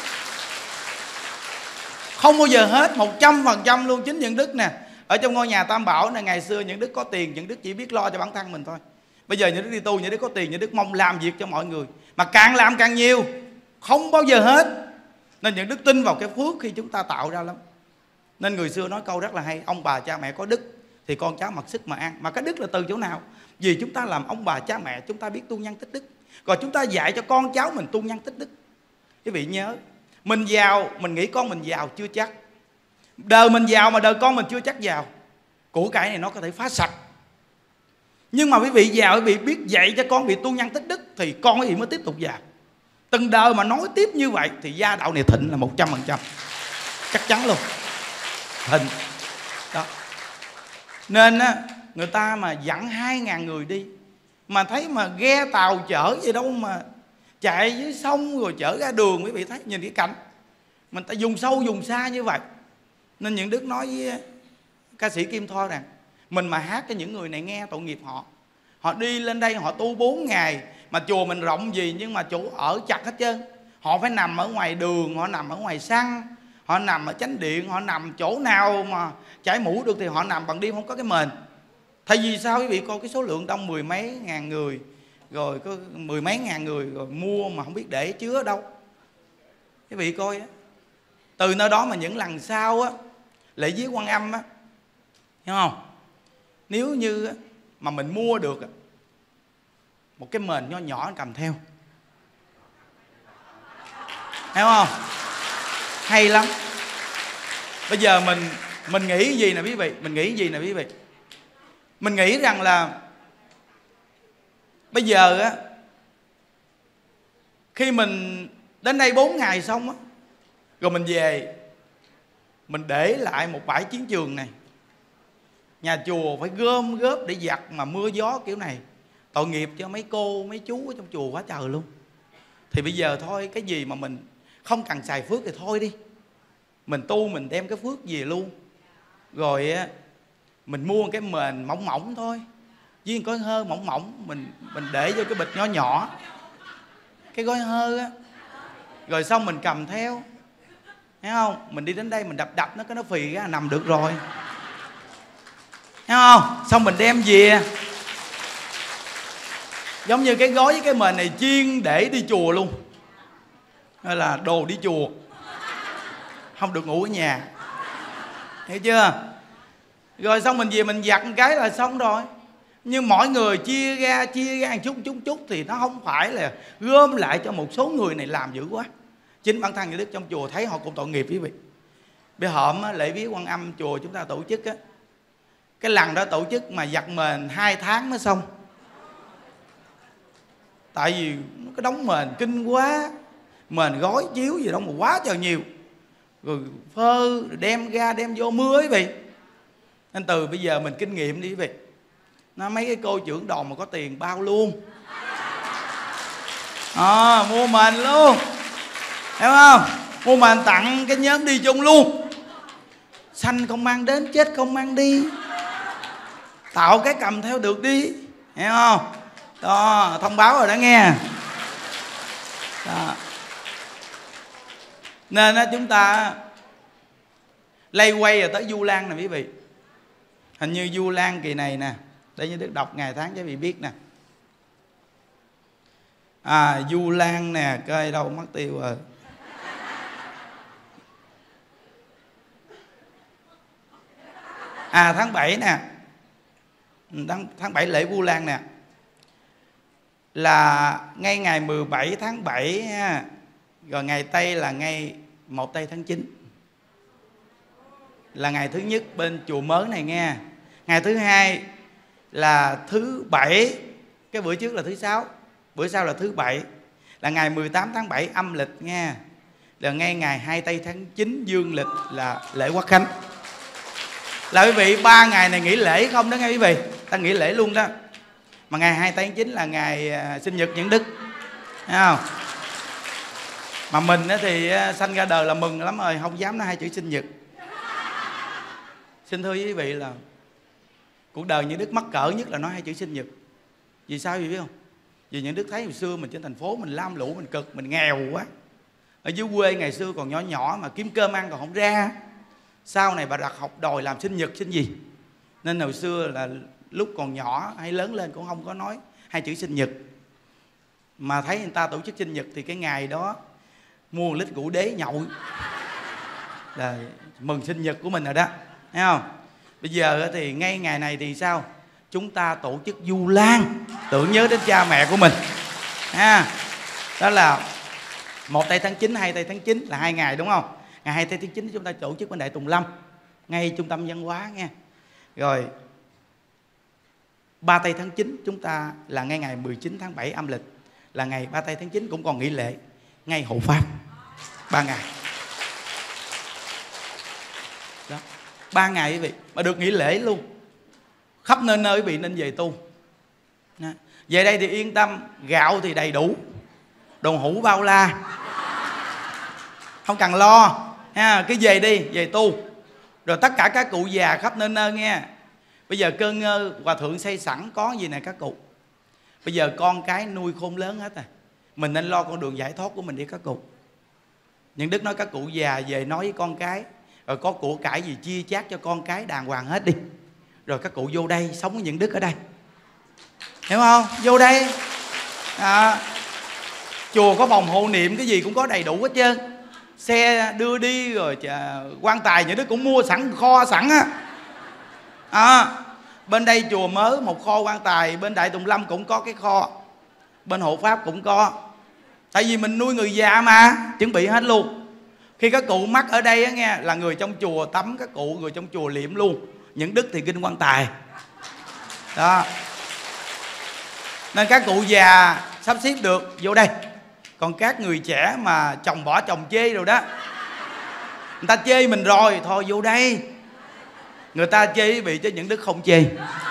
Không bao giờ hết, một trăm phần trăm luôn. Chính Những Đức nè, ở trong ngôi nhà Tam Bảo này, ngày xưa Những Đức có tiền, Những Đức chỉ biết lo cho bản thân mình thôi. Bây giờ Những Đức đi tu, Những Đức có tiền, Những Đức mong làm việc cho mọi người. Mà càng làm càng nhiều, không bao giờ hết. Nên Những Đức tin vào cái phước khi chúng ta tạo ra lắm. Nên người xưa nói câu rất là hay, ông bà cha mẹ có đức thì con cháu mặc sức mà ăn. Mà cái đức là từ chỗ nào? Vì chúng ta làm ông bà cha mẹ, chúng ta biết tu nhân tích đức, còn chúng ta dạy cho con cháu mình tu nhân tích đức. Quý vị nhớ, Mình giàu, mình nghĩ con mình giàu chưa chắc. Đời mình giàu mà đời con mình chưa chắc giàu. Của cải này nó có thể phá sạch. Nhưng mà quý vị giàu, quý vị biết dạy cho con bị tu nhân tích đức thì con quý vị mới tiếp tục giàu. Từng đời mà nói tiếp như vậy thì gia đạo này thịnh là một trăm phần trăm. Chắc chắn luôn. Thịnh. Đó. Nên á, người ta mà dẫn hai ngàn người đi mà thấy mà ghe tàu chở gì đâu mà chạy dưới sông rồi chở ra đường, quý vị thấy nhìn cái cảnh mình ta dùng sâu dùng xa như vậy. Nên những Đức nói với ca sĩ Kim Thoa rằng mình mà hát cho những người này nghe tội nghiệp họ. Họ đi lên đây họ tu bốn ngày mà chùa mình rộng gì nhưng mà chỗ ở chặt hết trơn. Họ phải nằm ở ngoài đường, họ nằm ở ngoài sân, họ nằm ở chánh điện, họ nằm chỗ nào mà chải mũ được thì họ nằm, bằng đêm không có cái mền. Tại vì sao quý vị coi cái số lượng đông mười mấy ngàn người, rồi có mười mấy ngàn người rồi mua mà không biết để chứa đâu. Quý vị coi á, từ nơi đó mà những lần sau á, lễ viếng Quan Âm á, hiểu không? Nếu như mà mình mua được một cái mền nho nhỏ cầm theo, hiểu không? Hay lắm. Bây giờ mình mình nghĩ gì nè quý vị, mình nghĩ gì nè quý vị. Mình nghĩ rằng là bây giờ á, khi mình đến đây bốn ngày xong á, rồi mình về, mình để lại một bãi chiến trường này. Nhà chùa phải gom góp để giặt mà mưa gió kiểu này, tội nghiệp cho mấy cô, mấy chú ở trong chùa quá trời luôn. Thì bây giờ thôi, cái gì mà mình không cần xài phước thì thôi đi. Mình tu mình đem cái phước về luôn. Rồi á, mình mua cái mền mỏng mỏng thôi, với gói hơ mỏng mỏng, mình mình để vô cái bịch nhỏ nhỏ, cái gói hơ á. Rồi xong mình cầm theo, thấy không? Mình đi đến đây mình đập đập nó, cái nó phì ra nằm được rồi, thấy không? Xong mình đem về, giống như cái gói với cái mền này chuyên để đi chùa luôn, hay là đồ đi chùa, không được ngủ ở nhà, hiểu chưa? Rồi xong mình về mình giặt một cái là xong rồi. Nhưng mỗi người chia ra chia ra một chút chút chút thì nó không phải là gom lại cho một số người này làm dữ quá. Chính bản thân những Đức trong chùa thấy họ cũng tội nghiệp quý vị. Bây hôm á, lễ viếng Quan Âm chùa chúng ta tổ chức á, cái lần đó tổ chức mà giặt mền hai tháng mới xong. Tại vì cái đống mền kinh quá, mền gói chiếu gì đâu mà quá trời nhiều, rồi phơ đem ra đem vô mưa quý vị. Nên từ bây giờ mình kinh nghiệm đi quý vị. Nó mấy cái cô trưởng đoàn mà có tiền bao luôn, à, mua mền luôn, hiểu không? Mua mền tặng cái nhóm đi chung luôn. Xanh không mang đến, chết không mang đi, tạo cái cầm theo được đi, hiểu không? Đó, thông báo rồi đó nghe. Đó. Nên á, chúng ta lay quay rồi tới Vu Lan nè quý vị. Hình như Vu Lan kỳ này nè, để như Đức đọc ngày tháng cho quý vị biết nè. À, Vu Lan nè, coi đâu mất tiêu rồi. À, tháng bảy nè, tháng, tháng bảy lễ Vu Lan nè, là ngay ngày mười bảy tháng bảy ha. Rồi ngày Tây là ngày một Tây tháng chín, là ngày thứ nhất bên chùa mới này nghe. Ngày thứ hai là thứ bảy, cái bữa trước là thứ sáu, bữa sau là thứ bảy, là ngày mười tám tháng bảy âm lịch nghe. Là ngay ngày hai Tây tháng chín dương lịch là lễ Quốc Khánh. Là quý vị ba ngày này nghỉ lễ không đó nghe quý vị, ta nghỉ lễ luôn đó. Mà ngày hai Tây tháng chín là ngày sinh nhật những Đức, thấy không? Mà mình thì sanh ra đời là mừng lắm rồi, không dám nói hai chữ sinh nhật. Xin thưa với quý vị là cuộc đời những Đức mắc cỡ nhất là nói hai chữ sinh nhật. Vì sao quý vị biết không? Vì những Đức thấy hồi xưa mình trên thành phố mình lam lũ, mình cực, mình nghèo quá. Ở dưới quê ngày xưa còn nhỏ nhỏ mà kiếm cơm ăn còn không ra. Sau này bà đặt học đòi làm sinh nhật sinh gì. Nên hồi xưa là lúc còn nhỏ hay lớn lên cũng không có nói hai chữ sinh nhật. Mà thấy người ta tổ chức sinh nhật thì cái ngày đó mua một lít rượu đế nhậu là mừng sinh nhật của mình rồi đó, thấy không? Bây giờ thì ngay ngày này thì sao? Chúng ta tổ chức Vu Lan tưởng nhớ đến cha mẹ của mình ha. Đó là Một tây tháng chín, hai tây tháng chín là hai ngày đúng không? Ngày hai tây tháng chín chúng ta tổ chức bên Đại Tùng Lâm, ngay trung tâm văn hóa nha. Rồi ba tây tháng chín chúng ta là ngay ngày mười chín tháng bảy âm lịch, là ngày ba tây tháng chín cũng còn nghỉ lễ, ngay hộ pháp ba ngày. Đó, ba ngày quý vị mà được nghỉ lễ luôn, khắp nơi nơi quý vị nên về tu. Đó. Về đây thì yên tâm, gạo thì đầy đủ, đồ hũ bao la, không cần lo ha. Cứ về đi, về tu. Rồi tất cả các cụ già khắp nơi nơi nghe. Bây giờ cơ ngơ hòa thượng xây sẵn có gì nè các cụ. Bây giờ con cái nuôi khôn lớn hết rồi, mình nên lo con đường giải thoát của mình đi các cụ. Những đức nói các cụ già về nói với con cái, rồi có của cải gì chia chác cho con cái đàng hoàng hết đi. Rồi các cụ vô đây sống với những đức ở đây, hiểu không? Vô đây à, chùa có phòng hộ niệm cái gì cũng có đầy đủ hết trơn. Xe đưa đi rồi quan tài những đức cũng mua sẵn, kho sẵn á. À, bên đây chùa mới một kho quan tài, bên Đại Tùng Lâm cũng có cái kho, bên hộ pháp cũng có. Tại vì mình nuôi người già mà, chuẩn bị hết luôn. Khi các cụ mắc ở đây á nghe, là người trong chùa tắm các cụ, người trong chùa liệm luôn. Những đức thì kinh quan tài đó. Nên các cụ già sắp xếp được vô đây. Còn các người trẻ mà chồng bỏ chồng chê rồi đó, người ta chê mình rồi, thôi vô đây. Người ta chê quý vị chứ những đức không chê.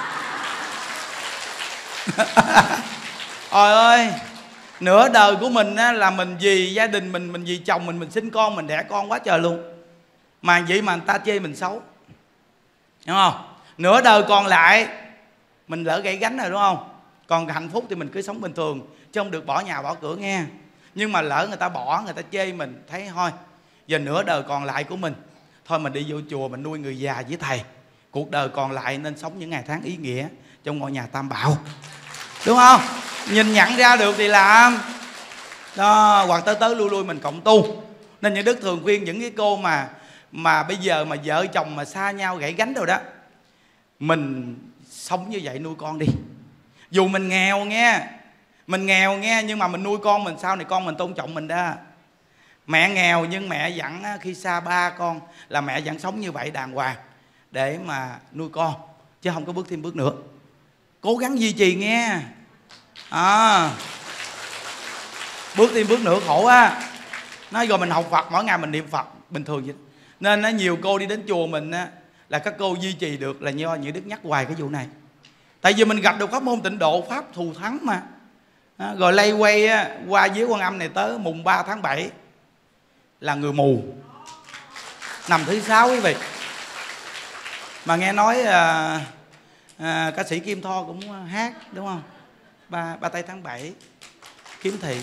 Trời ơi, nửa đời của mình á, là mình vì gia đình mình, mình vì chồng mình, mình sinh con, mình đẻ con quá trời luôn. Mà vậy mà người ta chê mình xấu, đúng không? Nửa đời còn lại mình lỡ gãy gánh rồi đúng không? Còn hạnh phúc thì mình cứ sống bình thường, chứ không được bỏ nhà bỏ cửa nghe. Nhưng mà lỡ người ta bỏ, người ta chê mình, thấy thôi giờ nửa đời còn lại của mình, thôi mình đi vô chùa mình nuôi người già với thầy. Cuộc đời còn lại nên sống những ngày tháng ý nghĩa trong ngôi nhà Tam Bảo, đúng không? Nhìn nhận ra được thì làm đó, hoặc tới tới lui lui mình cộng tu. Nên những đức thường khuyên những cái cô mà mà bây giờ mà vợ chồng mà xa nhau gãy gánh rồi đó, mình sống như vậy nuôi con đi. Dù mình nghèo nghe, mình nghèo nghe, nhưng mà mình nuôi con mình sau này con mình tôn trọng mình đó. Mẹ nghèo nhưng mẹ dặn khi xa ba con là mẹ vẫn sống như vậy đàng hoàng để mà nuôi con, chứ không có bước thêm bước nữa. Cố gắng duy trì nghe à, bước thêm bước nữa khổ á. Nói rồi mình học Phật, mỗi ngày mình niệm Phật bình thường vậy. Nên nó nhiều cô đi đến chùa mình á, là các cô duy trì được là do những đức nhắc hoài cái vụ này. Tại vì mình gặp được pháp môn tịnh độ, pháp thù thắng mà à, rồi lây quay á, qua dưới Quan Âm này tới mùng ba tháng bảy là người mù nằm thứ sáu quý vị. Mà nghe nói à, à, ca sĩ Kim Tho cũng hát đúng không? Ba, ba tây tháng bảy kiếm thị.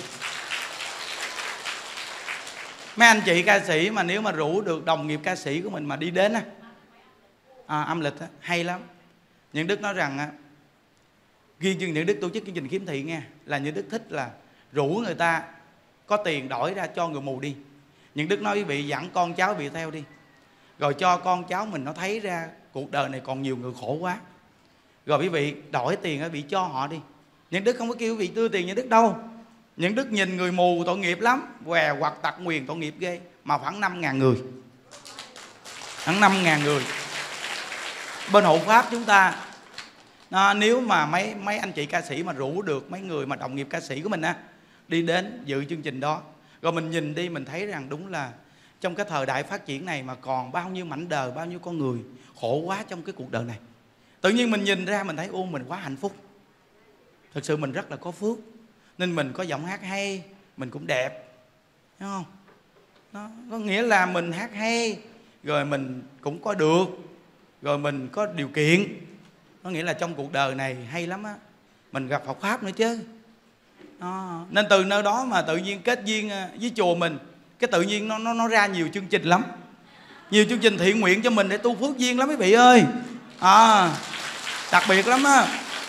Mấy anh chị ca sĩ mà nếu mà rủ được đồng nghiệp ca sĩ của mình mà đi đến á, à, âm lịch á, hay lắm. Những đức nói rằng á, riêng chừng những đức tổ chức chương trình kiếm thị nghe, là những đức thích là rủ người ta có tiền đổi ra cho người mù đi. Những đức nói quý vị dẫn con cháu bị theo đi, rồi cho con cháu mình nó thấy ra cuộc đời này còn nhiều người khổ quá, rồi quý vị đổi tiền bị cho họ đi. Những đức không có kêu quý vị đưa tiền những đức đâu. Những đức nhìn người mù tội nghiệp lắm, què hoặc tật nguyền tội nghiệp ghê, mà khoảng năm ngàn người, khoảng năm ngàn người. Bên hộ pháp chúng ta à, nếu mà mấy mấy anh chị ca sĩ mà rủ được mấy người mà đồng nghiệp ca sĩ của mình á đi đến dự chương trình đó, rồi mình nhìn đi mình thấy rằng đúng là trong cái thời đại phát triển này mà còn bao nhiêu mảnh đời, bao nhiêu con người khổ quá trong cái cuộc đời này. Tự nhiên mình nhìn ra mình thấy ô mình quá hạnh phúc. Thật sự mình rất là có phước. Nên mình có giọng hát hay, mình cũng đẹp, đúng không? Nó có nghĩa là mình hát hay, rồi mình cũng có được, rồi mình có điều kiện. Có nghĩa là trong cuộc đời này hay lắm á, mình gặp Phật Pháp nữa chứ. Đó. Nên từ nơi đó mà tự nhiên kết duyên với chùa mình, cái tự nhiên nó, nó, nó ra nhiều chương trình lắm. Nhiều chương trình thiện nguyện cho mình để tu phước duyên lắm quý vị ơi à, đặc biệt lắm á.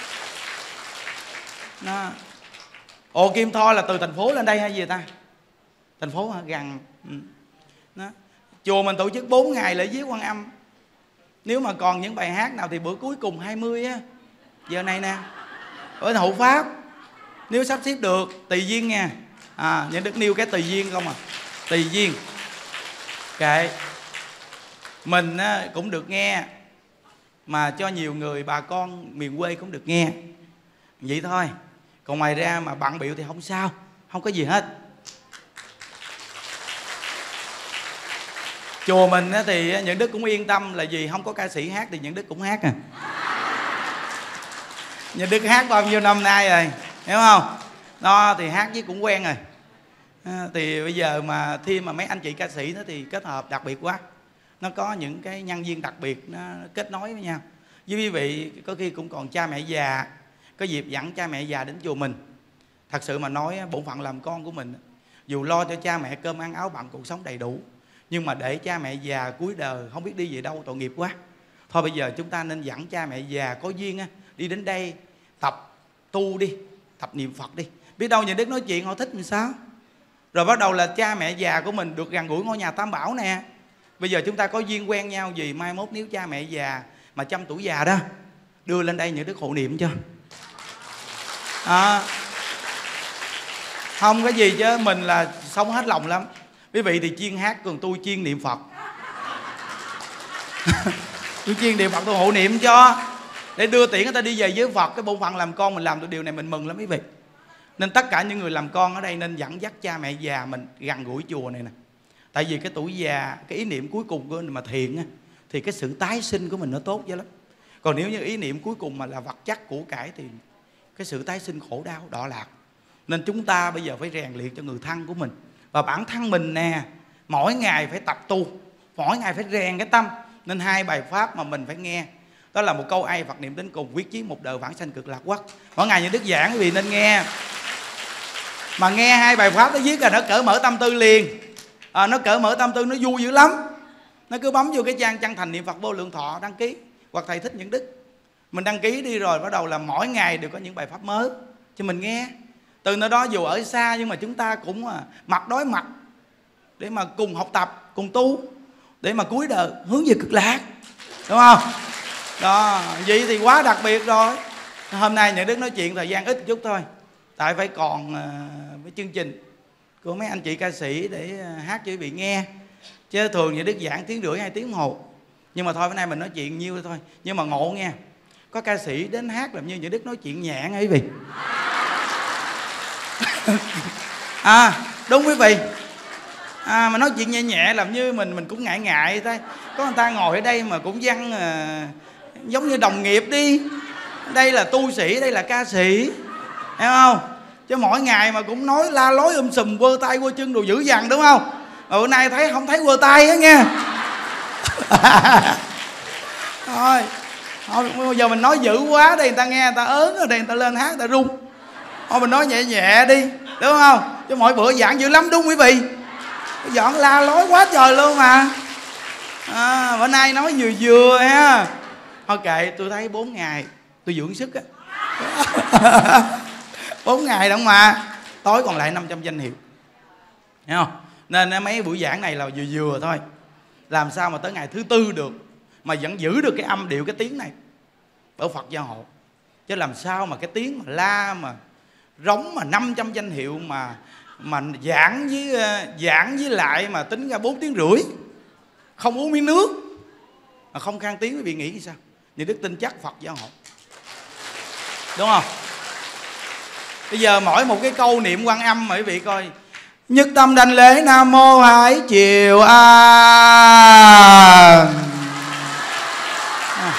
Đó. Ồ, Kim Tho là từ thành phố lên đây hay gì ta? Thành phố hả? Gần. Đó. Chùa mình tổ chức bốn ngày lễ viếng Quan Âm. Nếu mà còn những bài hát nào thì bữa cuối cùng hai mươi á, giờ này nè, ở hộ pháp nếu sắp xếp được tùy duyên nha. À, những đức nêu cái tùy duyên không à. Tùy duyên. Kệ. Mình á, cũng được nghe, mà cho nhiều người bà con miền quê cũng được nghe. Vậy thôi. Còn ngoài ra mà bận bịu thì không sao, không có gì hết. Chùa mình á, thì những đức cũng yên tâm là gì không có ca sĩ hát thì những đức cũng hát à. Những đức hát bao nhiêu năm nay rồi, hiểu không? Đó thì hát với cũng quen rồi. À, thì bây giờ mà thêm mà mấy anh chị ca sĩ đó thì kết hợp đặc biệt quá. Nó có những cái nhân viên đặc biệt nó kết nối với nhau. Với quý vị có khi cũng còn cha mẹ già, có dịp dẫn cha mẹ già đến chùa mình. Thật sự mà nói bổn phận làm con của mình, dù lo cho cha mẹ cơm ăn áo bận cuộc sống đầy đủ, nhưng mà để cha mẹ già cuối đời không biết đi về đâu tội nghiệp quá. Thôi bây giờ chúng ta nên dẫn cha mẹ già có duyên á, đi đến đây tập tu đi, tập niệm Phật đi. Biết đâu những đức nói chuyện họ thích làm sao. Rồi bắt đầu là cha mẹ già của mình được gần gũi ngôi nhà Tam Bảo nè. Bây giờ chúng ta có duyên quen nhau gì, mai mốt nếu cha mẹ già mà trăm tuổi già đó, đưa lên đây những đức hộ niệm cho. À, không cái gì chứ mình là sống hết lòng lắm. Quý vị thì chuyên hát, còn tôi chuyên niệm Phật. Tôi chuyên niệm Phật, tôi hộ niệm cho, để đưa tiễn người ta đi về với Phật. Cái bổn phận làm con mình làm được điều này mình mừng lắm quý vị. Nên tất cả những người làm con ở đây nên dẫn dắt cha mẹ già mình gần gũi chùa này nè. Tại vì cái tuổi già, cái ý niệm cuối cùng của mình mà thiện á, thì cái sự tái sinh của mình nó tốt dữ lắm. Còn nếu như ý niệm cuối cùng mà là vật chất của cải thì cái sự tái sinh khổ đau đọa lạc. Nên chúng ta bây giờ phải rèn luyện cho người thân của mình. Và bản thân mình nè, mỗi ngày phải tập tu, mỗi ngày phải rèn cái tâm. Nên hai bài pháp mà mình phải nghe, đó là một câu ai Phật niệm đến cùng, quyết chí một đời vãng sanh cực lạc quốc. Mỗi ngày những đức giảng quý vị nên nghe. Mà nghe hai bài pháp nó viết là nó cởi mở tâm tư liền. À, nó cởi mở tâm tư, nó vui dữ lắm. Nó cứ bấm vô cái trang chân thành niệm Phật vô lượng thọ đăng ký, hoặc thầy thích những đức, mình đăng ký đi, rồi bắt đầu là mỗi ngày đều có những bài pháp mới cho mình nghe. Từ nơi đó dù ở xa nhưng mà chúng ta cũng mặt đối mặt để mà cùng học tập, cùng tu, để mà cuối đời hướng về cực lạc, đúng không? Đó, vậy thì quá đặc biệt rồi. Hôm nay những đức nói chuyện thời gian ít chút thôi, tại phải còn uh, với chương trình của mấy anh chị ca sĩ để uh, hát cho quý vị nghe. Chứ thường những đức giảng tiếng rưỡi hai tiếng đồng hồ. Nhưng mà thôi bữa nay mình nói chuyện nhiêu thôi. Nhưng mà ngộ nghe, có ca sĩ đến hát làm như những đức nói chuyện nhẹ nghe quý vị. À đúng quý vị. À, mà nói chuyện nhẹ nhẹ làm như mình mình cũng ngại ngại thôi. Có người ta ngồi ở đây mà cũng văn à, giống như đồng nghiệp đi. Đây là tu sĩ, đây là ca sĩ, hiểu không? Chứ mỗi ngày mà cũng nói la lối um sùm, quơ tay quơ chân đồ dữ dằn, đúng không? Mà bữa nay thấy không thấy quơ tay á nghe. Thôi, thôi bây giờ mình nói dữ quá đây người ta nghe người ta ớn, rồi đây người ta lên hát người ta run. Thôi mình nói nhẹ nhẹ đi, đúng không? Chứ mỗi bữa giảng dữ lắm đúng quý vị. Dọn la lối quá trời luôn mà. À, bữa nay nói vừa vừa ha. Thôi kệ, tôi thấy bốn ngày tôi dưỡng sức á. Bốn ngày đâu mà. Tối còn lại năm trăm danh hiệu, hiểu không? Nên mấy buổi giảng này là vừa vừa thôi. Làm sao mà tới ngày thứ tư được mà vẫn giữ được cái âm điệu, cái tiếng này ở Phật gia hộ. Chứ làm sao mà cái tiếng mà la mà rống mà năm trăm danh hiệu mà mà giảng với giảng với lại mà tính ra bốn tiếng rưỡi, không uống miếng nước mà không khang tiếng, quý vị nghĩ sao? Những đức tin chắc Phật gia hộ, đúng không? Bây giờ mỗi một cái câu niệm Quan Âm mà quý vị coi: nhất tâm đảnh lễ Nam Mô Hải Triều A. À.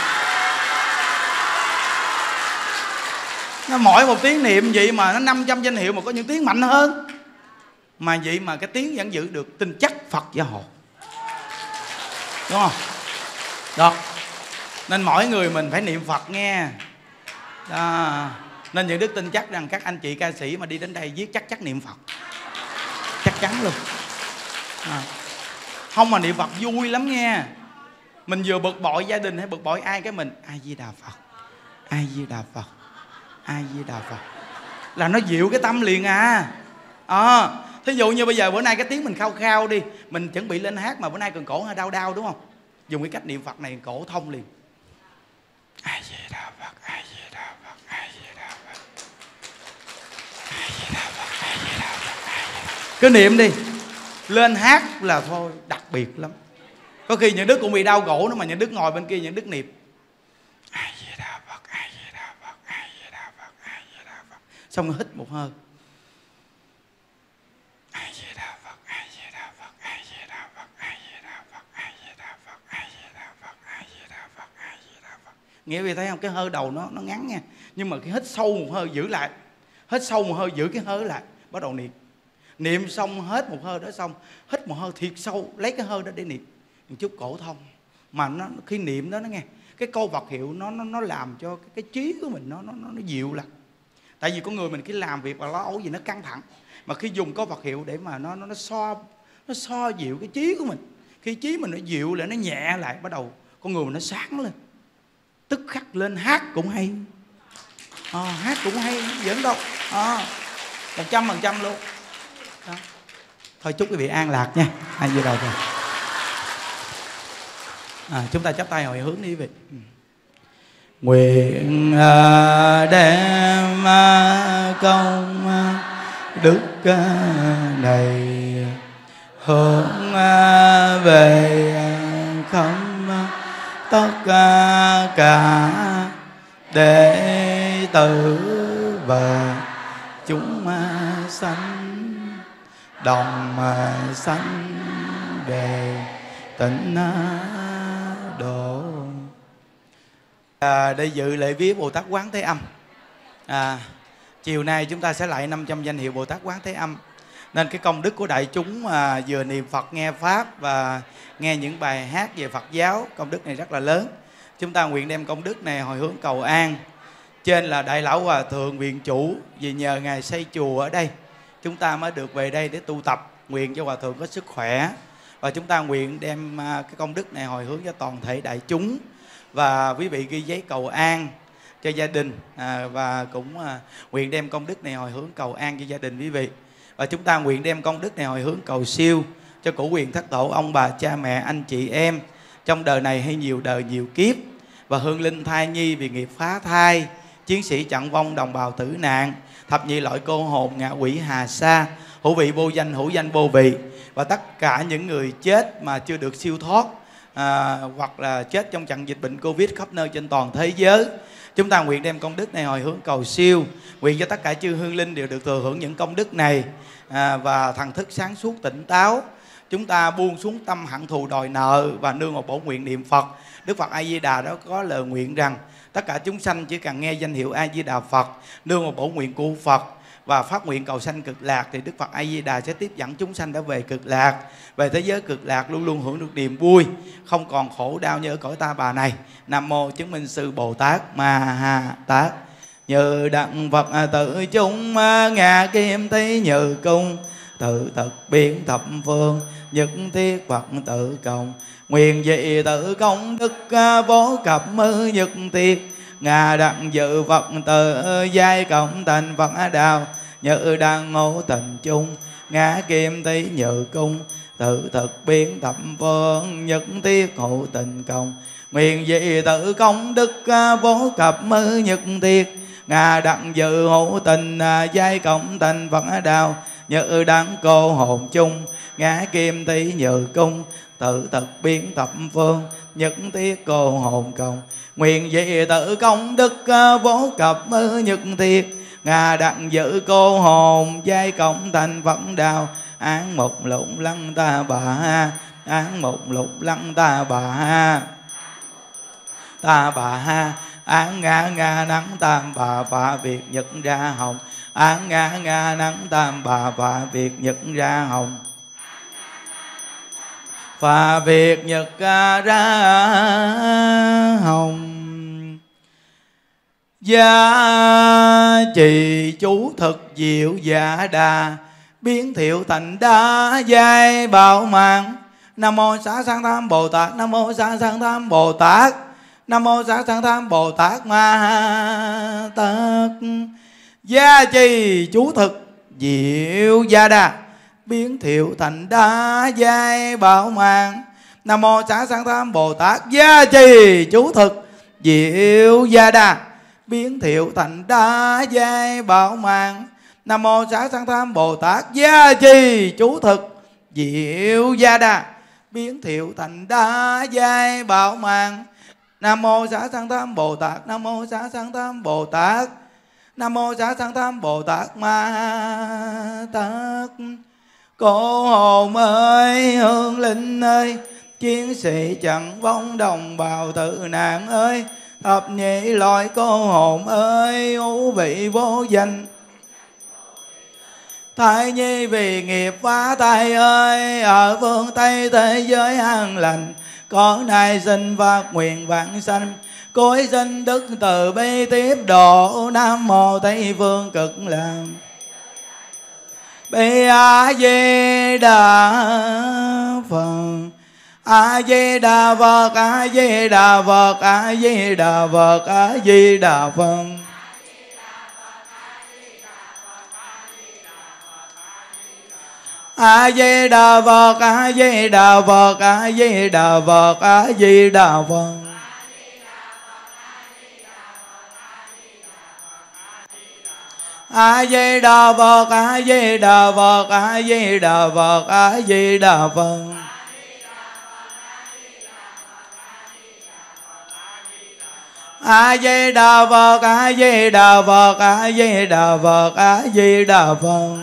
Nó mỗi một tiếng niệm vậy mà nó năm trăm danh hiệu, mà có những tiếng mạnh hơn. Mà vậy mà cái tiếng vẫn giữ được tin chắc Phật gia hộ, đúng không? Đó. Nên mỗi người mình phải niệm Phật nghe. Đó. Nên những đức tin chắc rằng các anh chị ca sĩ mà đi đến đây viết chắc chắc niệm Phật, chắc chắn luôn. À. Không mà niệm Phật vui lắm nghe. Mình vừa bực bội gia đình hay bực bội ai, cái mình A Di Đà Phật, A Di Đà Phật, A Di Đà Phật là nó dịu cái tâm liền à. À, thí dụ như bây giờ bữa nay cái tiếng mình khao khao đi, mình chuẩn bị lên hát mà bữa nay cần cổ hơi đau đau, đúng không? Dùng cái cách niệm Phật này cổ thông liền. A Di Đà Phật, A Di Đà Phật, A Di Đà Phật, A Di Đà Phật, A Di Đà Phật, A Cứ niệm đi, lên hát là thôi đặc biệt lắm. Có khi những đức cũng bị đau gỗ nữa mà những đức ngồi bên kia những đức niệm A Di Đà Phật, A Di Đà Phật, A Di Đà Phật, A Di Đà Phật, xong rồi hít một hơi A Di Đà Phật, A Di Đà Phật, A Di Đà Phật, A Di Đà Phật, A Di Đà Phật, A Di Đà Phật, A Di Đà Phật, A Di Đà Phật. Nghĩa vì thấy không, cái hơi đầu nó nó ngắn nha, nhưng mà cái hít sâu một hơi giữ lại, hít sâu một hơi giữ cái hơi lại, bắt đầu niệm. Niệm xong hết một hơi đó xong, hít một hơi thiệt sâu, lấy cái hơi đó để niệm một chút cổ thông. Mà nó khi niệm đó nó nghe cái câu Phật hiệu nó nó nó làm cho cái, cái trí của mình nó nó nó dịu lại. Tại vì con người mình khi làm việc và lo âu gì nó căng thẳng, mà khi dùng câu Phật hiệu để mà nó nó nó so nó so dịu cái trí của mình, khi trí mình nó dịu lại, nó nhẹ lại, bắt đầu con người mình nó sáng lên, tức khắc lên hát cũng hay. À, hát cũng hay, giỡn đâu. À, một trăm phần trăm luôn. Đó. Thôi chúc quý vị an lạc nha. Ai vô đầu rồi. À, chúng ta chắp tay hồi hướng đi quý vị. Nguyện à, đem à, công à, đức à, này hướng à, về à, không à, tất à, cả đệ tử và chúng à, sanh đồng à, sanh về tịnh độ. À, để dự lễ viếng Bồ Tát Quán Thế Âm. À, chiều nay chúng ta sẽ lại năm trăm danh hiệu Bồ Tát Quán Thế Âm. Nên cái công đức của đại chúng à, vừa niệm Phật, nghe Pháp và nghe những bài hát về Phật giáo, công đức này rất là lớn. Chúng ta nguyện đem công đức này hồi hướng cầu an. Trên là Đại Lão Hòa Thượng Viện Chủ, vì nhờ Ngài xây chùa ở đây, chúng ta mới được về đây để tu tập. Nguyện cho Hòa Thượng có sức khỏe. Và chúng ta nguyện đem cái công đức này hồi hướng cho toàn thể đại chúng. Và quý vị ghi giấy cầu an cho gia đình, à, và cũng à, nguyện đem công đức này hồi hướng cầu an cho gia đình quý vị. Và chúng ta nguyện đem công đức này hồi hướng cầu siêu cho cổ quyền thất tổ ông bà cha mẹ anh chị em trong đời này hay nhiều đời nhiều kiếp. Và hương linh thai nhi vì nghiệp phá thai, chiến sĩ chặn vong đồng bào tử nạn, thập nhị loại cô hồn ngạ quỷ hà sa, hữu vị vô danh hữu danh vô vị. Và tất cả những người chết mà chưa được siêu thoát, à, hoặc là chết trong trận dịch bệnh Covid khắp nơi trên toàn thế giới, chúng ta nguyện đem công đức này hồi hướng cầu siêu. Nguyện cho tất cả chư hương linh đều được thừa hưởng những công đức này, à, và thần thức sáng suốt tỉnh táo. Chúng ta buông xuống tâm hận thù đòi nợ và nương vào bổn nguyện niệm Phật. Đức Phật A Di Đà đó có lời nguyện rằng tất cả chúng sanh chỉ cần nghe danh hiệu A Di Đà Phật, nương vào bổn nguyện của Phật và phát nguyện cầu sanh cực lạc, thì Đức Phật A Di Đà sẽ tiếp dẫn chúng sanh đã về cực lạc, về thế giới cực lạc luôn luôn hưởng được niềm vui, không còn khổ đau như ở cõi ta bà này. Nam mô chứng minh sư Bồ Tát Ma Ha Tát. Như đặng Phật tự chúng ngạ kim tí như cung, tự thực biến thập phương nhất thiết Phật tự cộng. Nguyện dị tự công đức vô cập mư nhất thiết, ngà đặng dự Phật tự giai cộng thành Phật đạo. Như đăng ngộ tình chung ngã kim tí như cung, tự thực biến thập phương nhất thiết hộ tình công. Nguyện dị tự công đức vô cập mư nhất thiết, ngà đặng dự hộ tình giai cộng thành Phật đạo. Như đăng cô hồn chung ngã kim tí như cung, tự thực biến thập phương nhất thiết cô hồn công. Nguyện dị tự công đức vô cập mư nhất thiết, ngà đặng giữ cô hồn giai cộng thành Phật đạo. Án một lục lăng ta bà ha, án một lục lăng ta bà ha, ta bà ha. Án ngã ngã nắng tam bà phạ việc nhật ra hồng, án ngã ngã nắng tam bà phạ việc nhật ra hồng, và việc nhật ra hồng. Gia trì chú thực diệu dạ đà, biến thiệu thành đa giai bảo mạng. Nam mô Xá Sanh Tham Bồ Tát, Nam mô Xá Sanh Tham Bồ Tát, Nam mô Xá Sanh Tham Bồ Tát Ma Tát. Gia trì chú thực diệu dạ đà, biến thiệu thành đa giai bảo mạng. Nam mô Xá Sanh Tham Bồ Tát. Gia trì chú thực diệu dạ đà, biến thiệu thành đa giai bảo mạng. Nam mô Xá Sanh Tham Bồ Tát gia trì chú thực diệu gia đà, biến thiệu thành đa giai bảo mạng. Nam mô Xá Sanh Tham Bồ Tát, Nam mô Xá Sanh Tham Bồ Tát, Nam mô Xá Sanh Tham Bồ Tát Ma Tát. Cô hồn ơi, hương linh ơi, chiến sĩ chẳng vong đồng bào tử nạn ơi, thập nhị loại cô hồn ơi, ngũ vị vô danh. Thai nhi vì nghiệp phá thai ơi, ở phương Tây thế giới an lành, con nay xin phát nguyện vãng sanh, cối xin đức từ bi tiếp độ. Nam mô Tây phương cực lạc Bi A Di Đà Phật. A Di Đà Phật, A Di Đà Phật, A Di Đà Phật, A Di Đà Phật. A Di Đà Phật, A Di Đà Phật, A Di Đà Phật, A Di Đà Phật. A Di Đà Phật, A Di Đà Phật, A Di Đà Phật, A Di Đà Phật. A Di Đà Phật, A Di Đà Phật, A Di Đà Phật, A Di Đà Phật.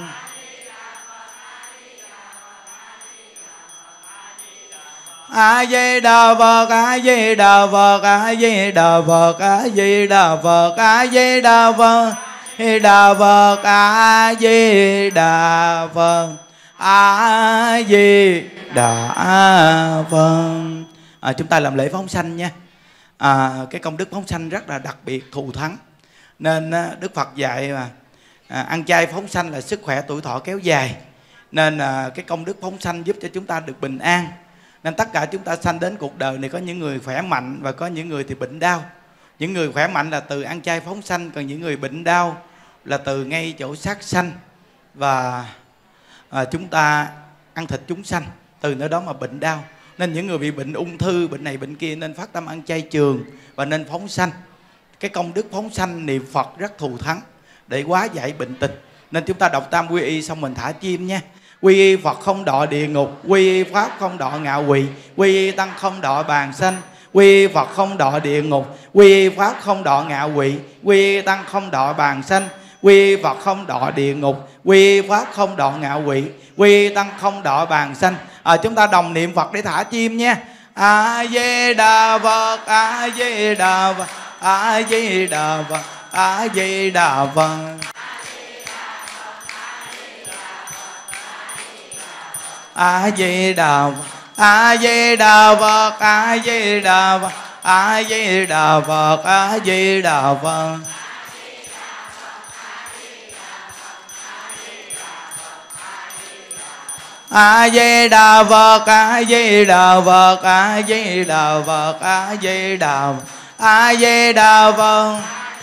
A Di Đà Phật, A Di Đà Phật, A Di Đà Phật, A Di Đà Phật, A Di Đà Phật, Đà Phật, A Di Đà Phật, A Di Đà Phật. À, chúng ta làm lễ phóng sanh nha. À, cái công đức phóng sanh rất là đặc biệt thù thắng, nên Đức Phật dạy mà à, ăn chay phóng sanh là sức khỏe tuổi thọ kéo dài, nên à, cái công đức phóng sanh giúp cho chúng ta được bình an. Nên tất cả chúng ta sanh đến cuộc đời này có những người khỏe mạnh và có những người thì bệnh đau. Những người khỏe mạnh là từ ăn chay phóng sanh, còn những người bệnh đau là từ ngay chỗ sát sanh và à, chúng ta ăn thịt chúng sanh, từ nơi đó mà bệnh đau. Nên những người bị bệnh ung thư, bệnh này bệnh kia nên phát tâm ăn chay trường và nên phóng sanh. Cái công đức phóng sanh niệm Phật rất thù thắng để hóa giải bệnh tịch. Nên chúng ta đọc tam quy y xong mình thả chim nha. Quy y Phật không đọa địa ngục, quy y Pháp không đọa ngạ quỷ, quy y Tăng không đọa bàn sanh, quy y Phật không đọa địa ngục, quy y Pháp không đọa ngạ quỷ, quy y Tăng không đọa bàn sanh, quy y Phật không đọa địa ngục, quy y Pháp không đọa ngạ quỷ, quy y Tăng không đọa bàn sanh. À, chúng ta đồng niệm Phật để thả chim nha. A Di Đà Phật, A Di Đà Phật, A Di Đà Phật, A Di Đà Phật. A Di Đà Phật, A Di Đà Phật, A Di Đà Phật, A Di Đà Phật, A Di Đà Phật. A Di Đà Phật, A Di Đà Phật, A Di Đà Phật, A Di Đà Phật, A Di Đà Phật,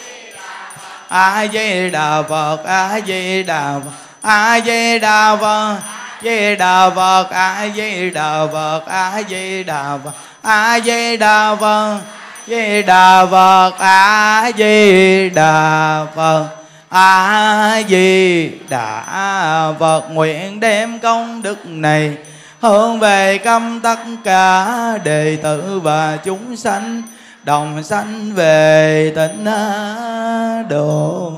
A Di Đà Phật, A Di Đà Phật, A Di Đà Phật, Di Đà Phật, A Di Đà Phật, A Di Đà Phật, A Di Đà Phật, Di Đà Phật, A Di Đà Phật, A Di Đà Phật. Nguyện đem công đức này hướng về căm tất cả đệ tử và chúng sanh đồng sanh về tịnh độ.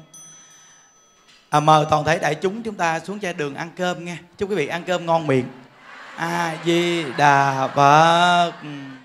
À, mời toàn thể đại chúng chúng ta xuống cha đường ăn cơm nha. Chúc quý vị ăn cơm ngon miệng. A Di Đà Phật.